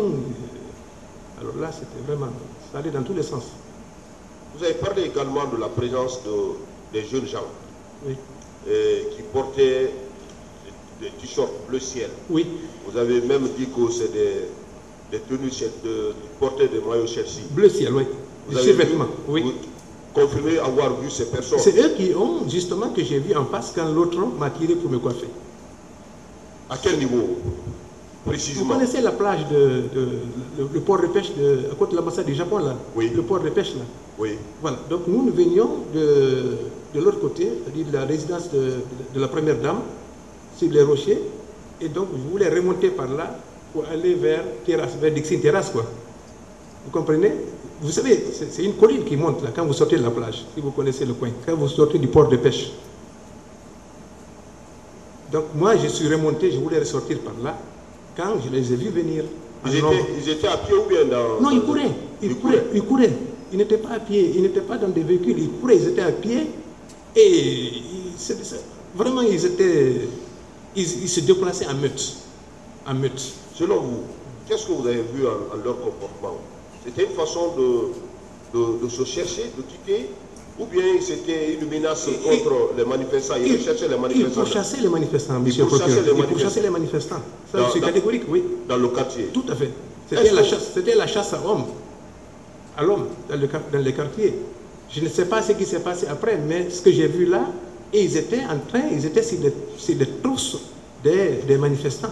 alors là, c'était vraiment... Ça allait dans tous les sens. Vous avez parlé également de la présence de, des jeunes gens oui. et, qui portaient des t-shirts bleu ciel. Oui. Vous avez même dit que c'est des, des tenues de, de porter des maillots Chelsea. Bleu ciel, oui. Vous avez vu, oui. Vous confirmez avoir vu ces personnes? C'est eux qui ont, justement, que j'ai vu en face quand l'autre m'a tiré pour me coiffer. À quel niveau, précisément? Vous connaissez la plage, de, de le, le port de pêche, de, à côté de l'ambassade du Japon, là? Oui. Le port de pêche, là? Oui. Voilà. Donc nous, nous venions de, de l'autre côté, c'est-à-dire de la résidence de, de, de la première dame, sur les rochers, et donc je voulais remonter par là pour aller vers terrasse, vers Dixine Terrasse, quoi. Vous comprenez? Vous savez, c'est une colline qui monte là quand vous sortez de la plage, si vous connaissez le coin, quand vous sortez du port de pêche. Donc moi, je suis remonté, je voulais ressortir par là, quand je les ai vus venir. Ils étaient, ils étaient à pied ou bien dans... Non, ils couraient, ils, ils couraient, ils couraient. Ils n'étaient pas à pied, ils n'étaient pas dans des véhicules, ils couraient, ils étaient à pied, et ils, c est, c est, vraiment, ils étaient... Ils, ils se déplaçaient en meute. En meute. Selon vous, qu'est-ce que vous avez vu en, en leur comportement? C'était une façon de, de, de se chercher, de quitter, ou bien c'était une menace et, contre et, les manifestants? Ils recherchaient les manifestants. Ils pourchassaient les manifestants, monsieur le procureur. Ils pourchassaient les manifestants. Ça, c'est catégorique, oui. Dans le quartier? Tout à fait. C'était la, que... la chasse à l'homme, à l'homme, dans, le, dans les quartiers. Je ne sais pas ce qui s'est passé après, mais ce que j'ai vu là, et ils étaient en train, ils étaient sur des, sur des trousses des, des manifestants.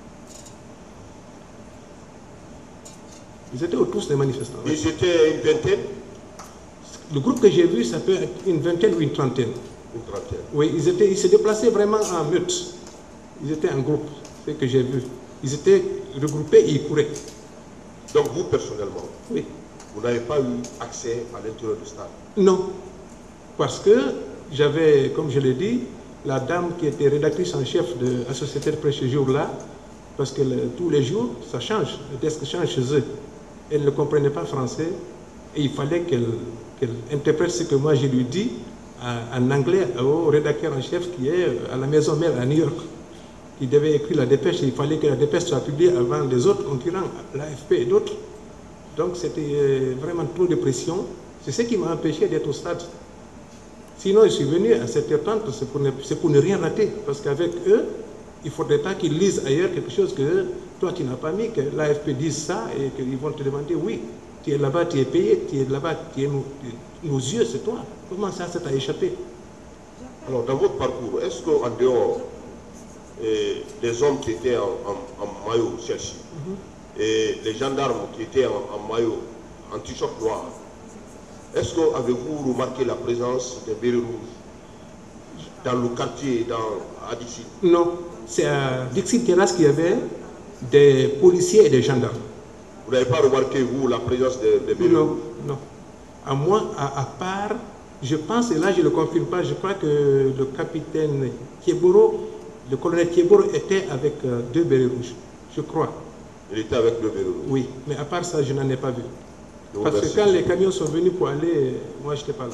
Ils étaient aux trousses des manifestants. Ils étaient une vingtaine? Le groupe que j'ai vu, ça peut être une vingtaine ou une trentaine. Une trentaine. Oui, ils, étaient, ils se déplaçaient vraiment en meute. Ils étaient en groupe, c'est ce que j'ai vu. Ils étaient regroupés et ils couraient. Donc vous, personnellement, oui. vous n'avez pas eu accès à l'intérieur du stade? Non, parce que j'avais, comme je l'ai dit, la dame qui était rédactrice en chef de la société de presse ce jour-là, parce que le, tous les jours, ça change, le desk change chez eux. Elle ne comprenait pas français et il fallait qu'elle qu'elle interprète ce que moi je lui dis en anglais au rédacteur en chef qui est à la maison mère à New York, qui devait écrire la dépêche. Il fallait que la dépêche soit publiée avant les autres concurrents, l'A F P et d'autres. Donc c'était vraiment trop de pression. C'est ce qui m'a empêché d'être au stade. Sinon, je suis venu à sept heures trente, c'est pour, pour ne rien rater. Parce qu'avec eux, il ne faudrait pas qu'ils lisent ailleurs quelque chose que toi tu n'as pas mis, que l'A F P dise ça et qu'ils vont te demander, oui, tu es là-bas, tu es payé, tu es là-bas, tu es nos, nos yeux, c'est toi. Comment ça, ça t'a échappé? Alors, dans votre parcours, est-ce qu'en dehors eh, des hommes qui étaient en, en, en maillot Chelsea mm-hmm. et les gendarmes qui étaient en, en maillot, en t-shirt noir, est-ce que avez-vous remarqué la présence des bérets rouges dans le quartier, dans, à Dixit? Non, c'est à Dixit Terrasse qu'il y avait des policiers et des gendarmes. Vous n'avez pas remarqué, vous, la présence des, des bérets Non, rouges? non. À moi, à, à part, je pense, et là je ne le confirme pas, je crois que le capitaine Kieboro, le colonel Kieboro était avec euh, deux bérets rouges, je crois. Il était avec deux bérets rouges? Oui, mais à part ça, je n'en ai pas vu. Parce remercie. que quand les camions sont venus pour aller, moi je n'étais pas là.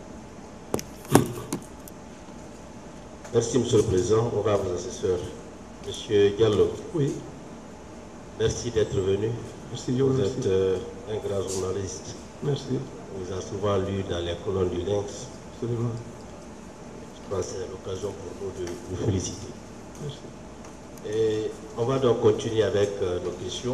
Merci, Monsieur le Président. On va vous assesseur. Monsieur Gallo. Oui. Merci d'être venu. Merci, je vous vous êtes euh, un grand journaliste. Merci. On vous a souvent lu dans les colonnes du Lynx. Absolument. Je crois que c'est l'occasion pour nous de vous féliciter. Merci. Et on va donc continuer avec euh, nos questions.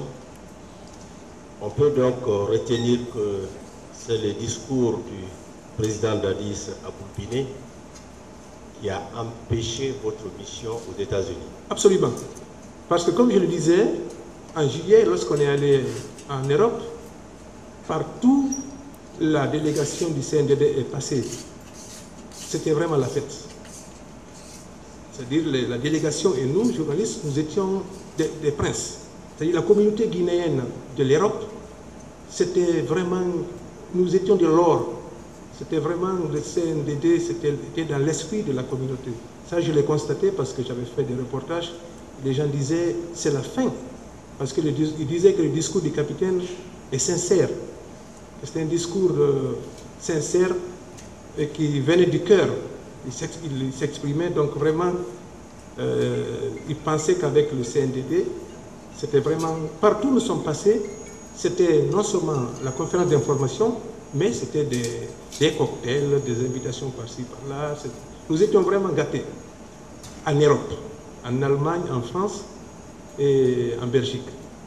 On peut donc euh, retenir que c'est le discours du président Dadis Aboulbiné qui a empêché votre mission aux États-Unis. Absolument. Parce que comme je le disais, en juillet, lorsqu'on est allé en Europe, partout la délégation du C N D D est passée. C'était vraiment la fête. C'est-à-dire la délégation et nous, journalistes, nous étions des, des princes. C'est-à-dire la communauté guinéenne de l'Europe, c'était vraiment, nous étions de l'or. C'était vraiment le C N D D, c'était dans l'esprit de la communauté. Ça, je l'ai constaté parce que j'avais fait des reportages. Les gens disaient, c'est la fin. Parce qu'ils disaient que le discours du capitaine est sincère. C'était un discours euh, sincère et qui venait du cœur. Il s'exprimait donc vraiment, euh, il pensait qu'avec le C N D D, c'était vraiment, partout où nous sommes passés, c'était non seulement la conférence d'information, mais c'était des, des cocktails, des invitations par-ci, par-là. Nous étions vraiment gâtés en Europe, en Allemagne, en France et en Belgique.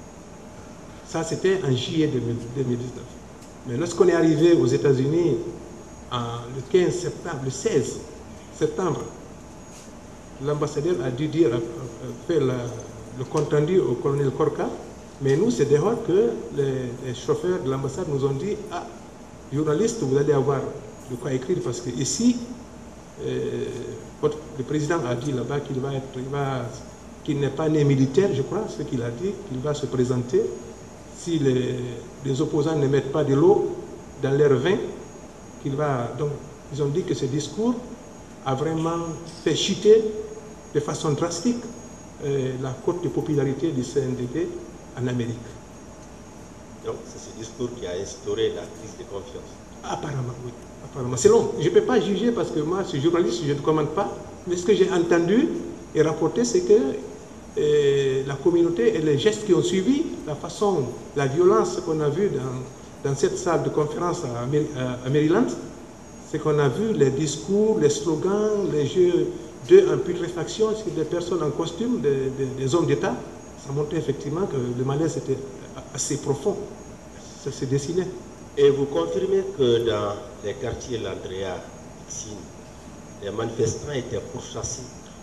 Ça, c'était en juillet deux mille dix-neuf. Mais lorsqu'on est arrivé aux États-Unis, le quinze septembre, le seize septembre, l'ambassadeur a dû dire, a, a fait la, le compte rendu au colonel Korka, mais nous, c'est dehors que les, les chauffeurs de l'ambassade nous ont dit, ah, journaliste, vous allez avoir de quoi écrire, parce que ici, euh, le président a dit là-bas qu'il va être, il va, qu'il n'est pas né militaire, je crois, ce qu'il a dit, qu'il va se présenter. Si les, les opposants ne mettent pas de l'eau dans leur vin, qu'il va. Donc, ils ont dit que ce discours a vraiment fait chuter de façon drastique euh, la cote de popularité du C N D D en Amérique. Donc, c'est ce discours qui a instauré la crise de confiance. Apparemment, oui. Apparemment. C'est long. Je ne peux pas juger parce que moi, je suis journaliste, je ne commande pas. Mais ce que j'ai entendu et rapporté, c'est que euh, la communauté et les gestes qui ont suivi, la façon, la violence qu'on a vue dans, dans cette salle de conférence à, Amér à Maryland, c'est qu'on a vu les discours, les slogans, les jeux d'œufs en putréfaction sur des personnes en costume, des, des, des hommes d'État. Ça montrait effectivement que le malaise était assez profond. Ça se dessinait. Et vous confirmez que dans les quartiers Landrea, Xine, les manifestants étaient pourchassés?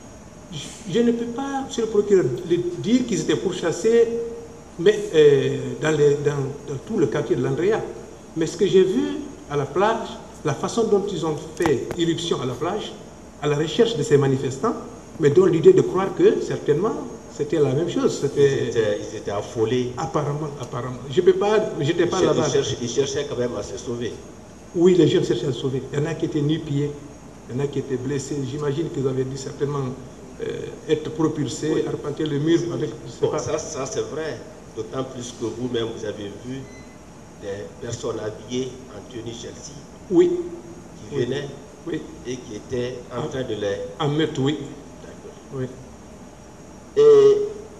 Je, je ne peux pas, monsieur le procureur, dire qu'ils étaient pourchassés, mais euh, dans, les, dans, dans tout le quartier de Landrea. Mais ce que j'ai vu à la plage, la façon dont ils ont fait irruption à la plage, à la recherche de ces manifestants, me donne l'idée de croire que certainement c'était la même chose. Ils étaient, ils étaient affolés. Apparemment, apparemment. Je peux pas, j'étais pas là-bas. Ils cherchaient, ils cherchaient quand même à se sauver. Oui, les jeunes cherchaient à se sauver. Il y en a qui étaient nu-pieds, il y en a qui étaient blessés. J'imagine qu'ils avaient dû certainement euh, être propulsés, oui. Arpenter le mur avec. Bon, pas. Ça, ça c'est vrai. D'autant plus que vous-même, vous avez vu des personnes habillées en tenue Chelsea Oui. Qui oui. venaient oui. et qui étaient en ah. train de les... En meute, oui. D'accord. Oui. Et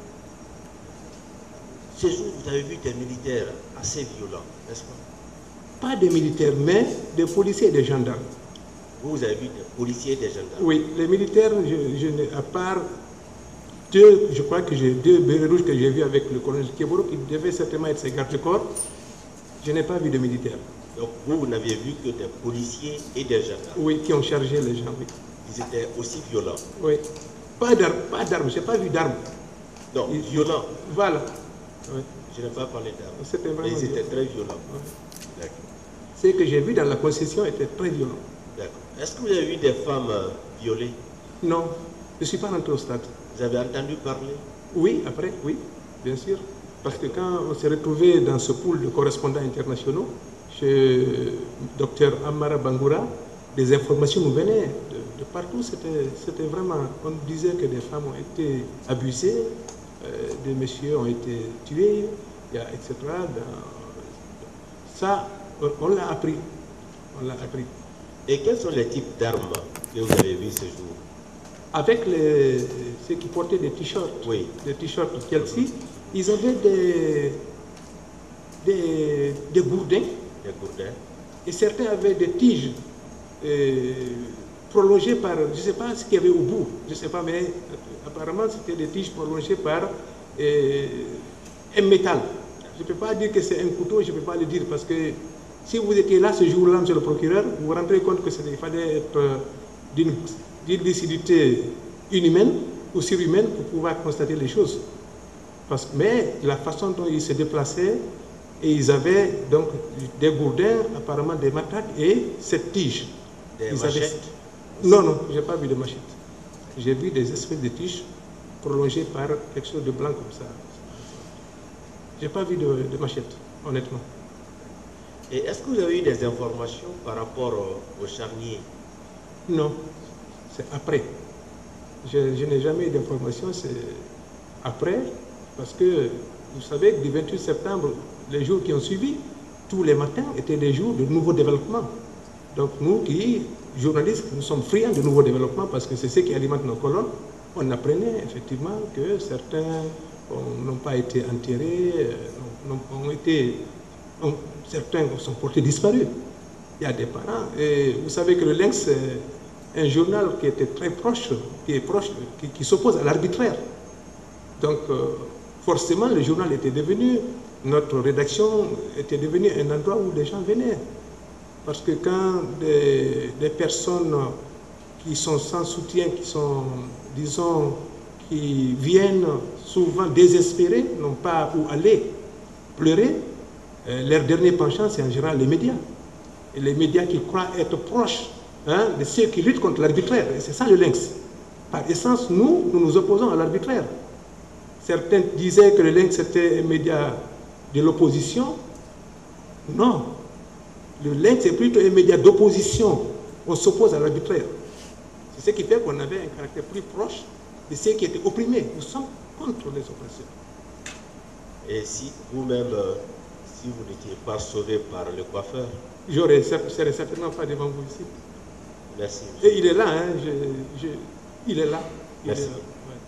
ce jour, vous avez vu des militaires assez violents, n'est-ce pas? Pas des militaires, mais des policiers et des gendarmes. Vous, vous avez vu des policiers et des gendarmes? Oui, les militaires, je, je, à part deux, je crois que j'ai deux bérets rouges que j'ai vus avec le colonel Keboro, qui devait certainement être ses gardes-corps, je n'ai pas vu de militaires. Donc vous, vous n'aviez vu que des policiers et des gendarmes? Oui, qui ont chargé les gens, oui. Ils étaient aussi violents? Oui. Pas d'armes, pas d'armes, je n'ai pas vu d'armes. Non, Ils, violents. Voilà. Oui. Je n'ai pas parlé d'armes. C'était vraiment Mais ils étaient violent. très violents. Oui. D'accord. Ce que j'ai vu dans la concession était très violent. D'accord. Est-ce que vous avez vu des femmes euh, violées? Non, je ne suis pas rentré au stade. Vous avez entendu parler? Oui, après, oui, bien sûr. Parce que quand on s'est retrouvé dans ce pool de correspondants internationaux, chez docteur Amara Bangoura, des informations nous venaient de, de partout. C'était vraiment, on disait que des femmes ont été abusées, euh, des messieurs ont été tués, et cetera. Ça, on l'a appris. On l'a appris. Et quels sont les types d'armes que vous avez vus ce jour? Avec les, ceux qui portaient des t-shirts, oui. des t-shirts Chelsea, ils avaient des, des, des gourdins. Des gourdins. Et certains avaient des tiges euh, prolongées par, je ne sais pas ce qu'il y avait au bout, je ne sais pas, mais apparemment c'était des tiges prolongées par euh, un métal. Je ne peux pas dire que c'est un couteau, je ne peux pas le dire parce que si vous étiez là ce jour-là, monsieur le procureur, vous vous rendrez compte que il fallait être d'une lucidité inhumaine ou surhumaine pour pouvoir constater les choses. Parce, mais la façon dont ils se déplaçaient, et ils avaient donc des gourdins, apparemment des matraques et cette tige. Des ils machettes avaient... Non, non, je n'ai pas vu de machettes. J'ai vu des espèces de tiges prolongées par quelque chose de blanc comme ça. Je n'ai pas vu de, de machettes, honnêtement. Et est-ce que vous avez eu des informations par rapport au, au charnier? Non, c'est après. Je, je n'ai jamais eu d'informations, c'est après, parce que vous savez que du vingt-huit septembre, les jours qui ont suivi, tous les matins étaient des jours de nouveaux développements. Donc nous qui, journalistes, nous sommes friands de nouveaux développements parce que c'est ce qui alimente nos colonnes. On apprenait effectivement que certains n'ont pas été enterrés, ont, ont été, ont, certains sont portés disparus. Il y a des parents. Et vous savez que le Lynx, c'est un journal qui était très proche, qui est proche, qui, qui s'oppose à l'arbitraire. Donc euh, forcément, le journal était devenu, notre rédaction était devenue un endroit où les gens venaient. Parce que quand des, des personnes qui sont sans soutien, qui sont, disons, qui viennent souvent désespérés, n'ont pas où aller pleurer, euh, leur dernier penchant, c'est en général les médias. Et les médias qui croient être proches hein, de ceux qui luttent contre l'arbitraire. Et c'est ça le Lynx. Par essence, nous, nous nous opposons à l'arbitraire. Certains disaient que le Lynx était un média de l'opposition. Non. Le Lynx est plutôt un média d'opposition. On s'oppose à l'arbitraire. C'est ce qui fait qu'on avait un caractère plus proche de ceux qui étaient opprimés. Nous sommes contre les oppressions. Et si vous-même, euh, si vous n'étiez pas sauvé par le coiffeur? J'aurais certainement pas devant vous ici. Merci. Et il est là, hein, je, je, il est là. Il Merci. Est là. Ouais.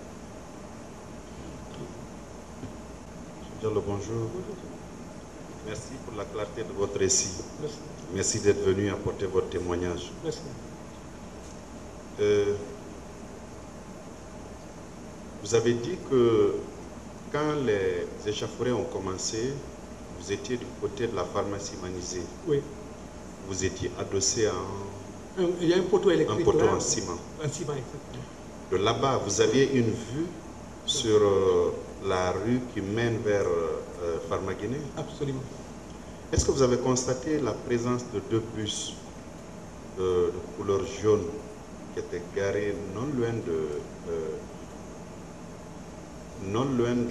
Je le bonjour. Merci pour la clarté de votre récit. Merci. Merci d'être venu apporter votre témoignage. Merci. Euh, vous avez dit que quand les échauffourées ont commencé, vous étiez du côté de la pharmacie Manizé. Oui. Vous étiez adossé à un, Il y a un poteau électrique. un poteau là, en ciment. En ciment, exactement. De là-bas, vous aviez une vue sur euh, la rue qui mène vers euh, Pharmaguinée. Absolument. Est-ce que vous avez constaté la présence de deux bus de, de couleur jaune qui étaient garés non loin de... Euh, non loin de...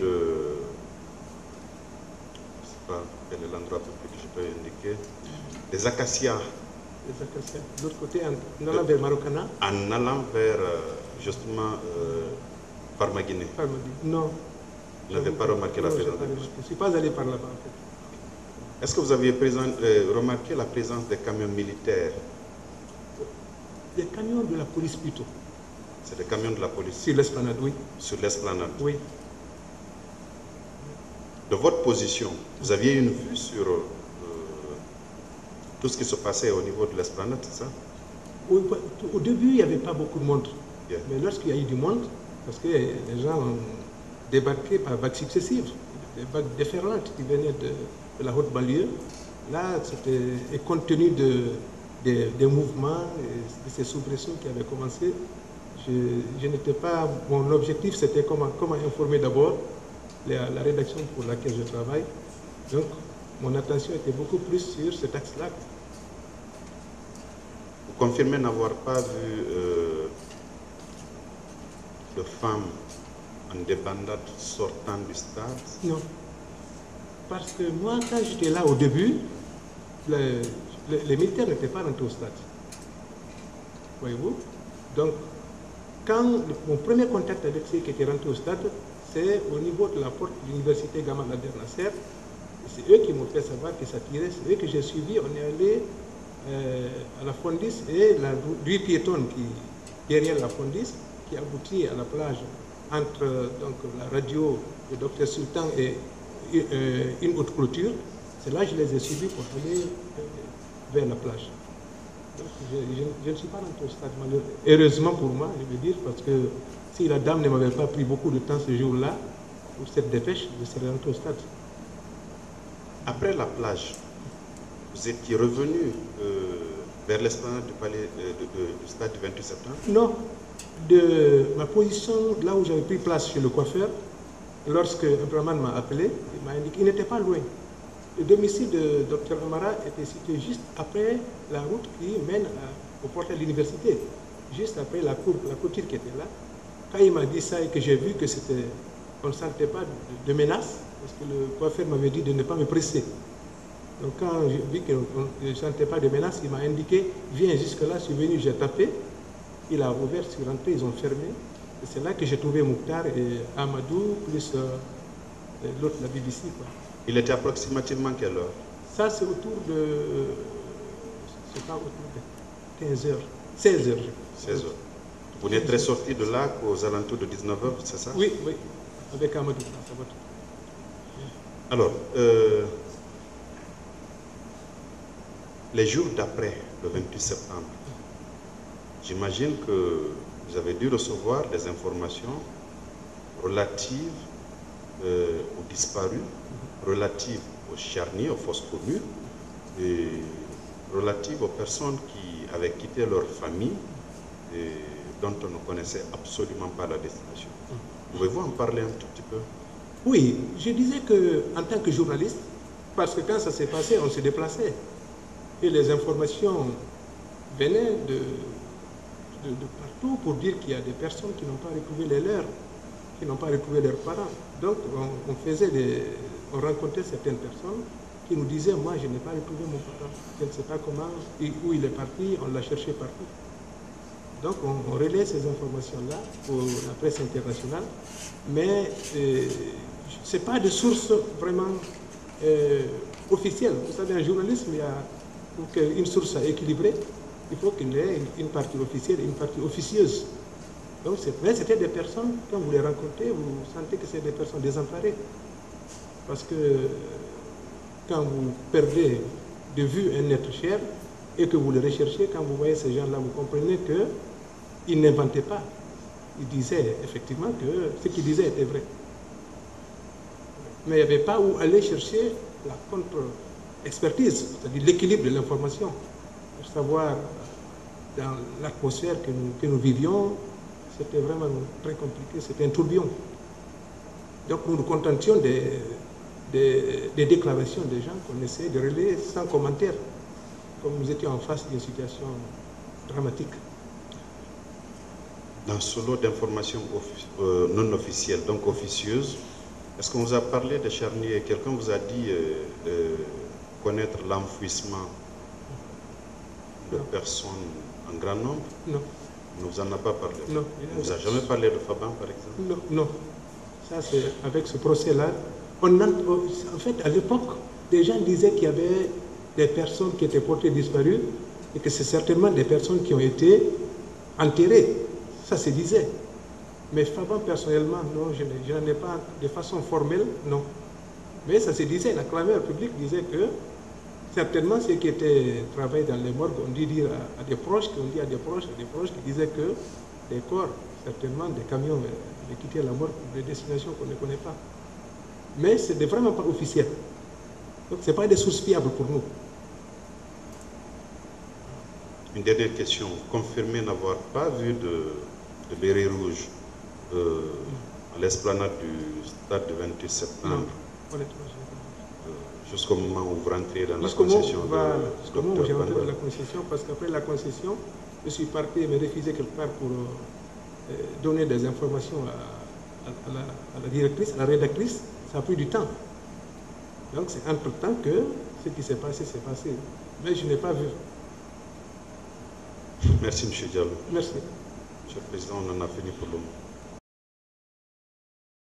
Je ne sais pas quel est l'endroit que je peux indiquer. Des acacias. Des acacias. De l'autre côté, en allant vers Marokana. En allant vers, euh, justement, euh, Pharmaguinée. Pharmaguinée. Non. Vous n'avez pas remarqué la présence de bus? Je ne suis pas allé par là-bas, en fait. Est-ce que vous aviez présent, euh, remarqué la présence des camions militaires? Des camions de la police plutôt. C'est des camions de la police? Sur l'esplanade, oui. Sur l'esplanade? Oui. De votre position, vous aviez une vue sur euh, tout ce qui se passait au niveau de l'esplanade, c'est ça? Au, au début, il n'y avait pas beaucoup de monde. Yeah. Mais lorsqu'il y a eu du monde, parce que les gens ont débarqué par vagues successives, des vagues déferlantes qui venaient de, de la haute banlieue, là, c'était, et compte tenu de, de, des mouvements et de ces soubresauts qui avaient commencé, je, je n'étais pas... Mon objectif, c'était comment, comment informer d'abord la, la rédaction pour laquelle je travaille. Donc, mon attention était beaucoup plus sur cet axe-là. Vous confirmez n'avoir pas vu euh, de femmes en débandade sortant du stade? Non. Parce que moi, quand j'étais là au début, le, le, les militaires n'étaient pas rentrés au stade. Voyez-vous? Donc, quand le, mon premier contact avec ceux qui étaient rentrés au stade, c'est au niveau de la porte de l'université Gamal Abdel Nasser. C'est eux qui m'ont fait savoir que ça tirait, c'est eux que j'ai suivi. On est allé euh, à la Fondis et la rue piétonne qui derrière la Fondis, qui aboutit à la plage entre donc, la radio du docteur Sultan et euh, une autre clôture. C'est là que je les ai suivis pour aller euh, vers la plage. Donc, je, je, je ne suis pas rentré au stade, malheureusement. Heureusement pour moi, je veux dire, parce que si la dame ne m'avait pas pris beaucoup de temps ce jour-là, pour cette dépêche, je serais rentré au stade. Après la plage, vous étiez revenu euh, vers l'esplanade du palais euh, de, de, du stade du vingt-huit septembre? Non. De ma position, là où j'avais pris place chez le coiffeur, lorsque Abdraman m'a appelé, il m'a indiqué qu'il n'était pas loin. Le domicile de docteur Amara était situé juste après la route qui mène à, au portail de l'université, juste après la cour, la clôture qui était là. Quand il m'a dit ça et que j'ai vu que c'était, on ne sentait pas de, de menace, parce que le coiffeur m'avait dit de ne pas me presser. Donc quand j'ai vu que je ne sentais pas de menace, il m'a indiqué, viens jusque-là, je suis venu, j'ai tapé. Il a ouvert, je suis rentré, ils ont fermé. Et c'est là que j'ai trouvé Mouktar et Amadou, plus euh, l'autre, la B B C. Quoi. Il était approximativement quelle heure? Ça, c'est autour de... C'est pas autour de quinze heures, seize heures. seize heures. Vous n'êtes ressorti de là qu'aux alentours de dix-neuf heures, c'est ça? Oui, oui, avec Amadou dans sa voiture. Alors, euh, les jours d'après, le vingt-huit septembre, j'imagine que vous avez dû recevoir des informations relatives euh, aux disparus, relatives aux charniers, aux fosses communes, et relatives aux personnes qui avaient quitté leur famille et dont on ne connaissait absolument pas la destination. Pouvez-vous en parler un tout petit peu? Oui, je disais qu'en tant que journaliste, parce que quand ça s'est passé, on se déplaçait. Et les informations venaient de, de, de partout pour dire qu'il y a des personnes qui n'ont pas retrouvé les leurs, qui n'ont pas retrouvé leurs parents. Donc on, on faisait des, on rencontrait certaines personnes qui nous disaient, moi je n'ai pas retrouvé mon parent, je ne sais pas comment, où il est parti, on l'a cherché partout. Donc on, on relaie ces informations-là pour la presse internationale, mais euh, ce n'est pas de source vraiment euh, officielle. Vous savez, un journalisme, il y a, pour qu'une source soit équilibrée, il faut qu'il y ait une, une partie officielle et une partie officieuse. Donc c'était des personnes, quand vous les rencontrez, vous sentez que c'est des personnes désemparées. Parce que quand vous perdez de vue un être cher et que vous le recherchez, quand vous voyez ces gens-là, vous comprenez qu'ils n'inventaient pas. Ils disaient effectivement que ce qu'ils disaient était vrai. Mais il n'y avait pas où aller chercher la contre-expertise, c'est-à-dire l'équilibre de l'information, pour savoir dans l'atmosphère que nous, que nous vivions, c'était vraiment très compliqué, c'était un tourbillon. Donc nous nous contentions des, des, des déclarations des gens qu'on essayait de relayer sans commentaire, comme nous étions en face d'une situation dramatique. Dans ce lot d'informations euh, non officielles, donc officieuses, est-ce qu'on vous a parlé de charniers? Quelqu'un vous a dit euh, euh, connaître l'enfouissement de non. personnes en grand nombre? Non. On ne vous en a pas parlé? Non. On ne vous a jamais parlé de Faban, par exemple? Non, non. Ça, c'est avec ce procès-là. En fait, à l'époque, des gens disaient qu'il y avait des personnes qui étaient portées disparues et que c'est certainement des personnes qui ont été enterrées. Ça se disait. Mais Faban, personnellement, non, je n'en ai pas de façon formelle, non. Mais ça se disait, la clameur publique disait que certainement ceux qui étaient travaillés dans les morgues ont dû dire à, à des proches, qui ont dit à des proches, à des proches qui disaient que des corps, certainement des camions, avaient quitté la morgue pour des destinations qu'on ne connaît pas. Mais ce n'est vraiment pas officiel. Donc ce n'est pas des sources fiables pour nous. Une dernière question. Confirmez n'avoir pas vu de, de béret rouge euh, à l'esplanade du stade du vingt-huit septembre. Non, jusqu'au moment où vous rentrez dans la jusqu'au concession. Jusqu'au moment où j'ai rentré dans la concession, parce qu'après la concession, je suis parti et me refusé quelque part pour euh, donner des informations à, à, à, la, à la directrice, à la rédactrice. Ça a pris du temps. Donc c'est entre-temps que ce qui s'est passé, s'est passé. Mais je n'ai pas vu. Merci, M. Diallo. Merci. Monsieur le Président, on en a fini pour le moment.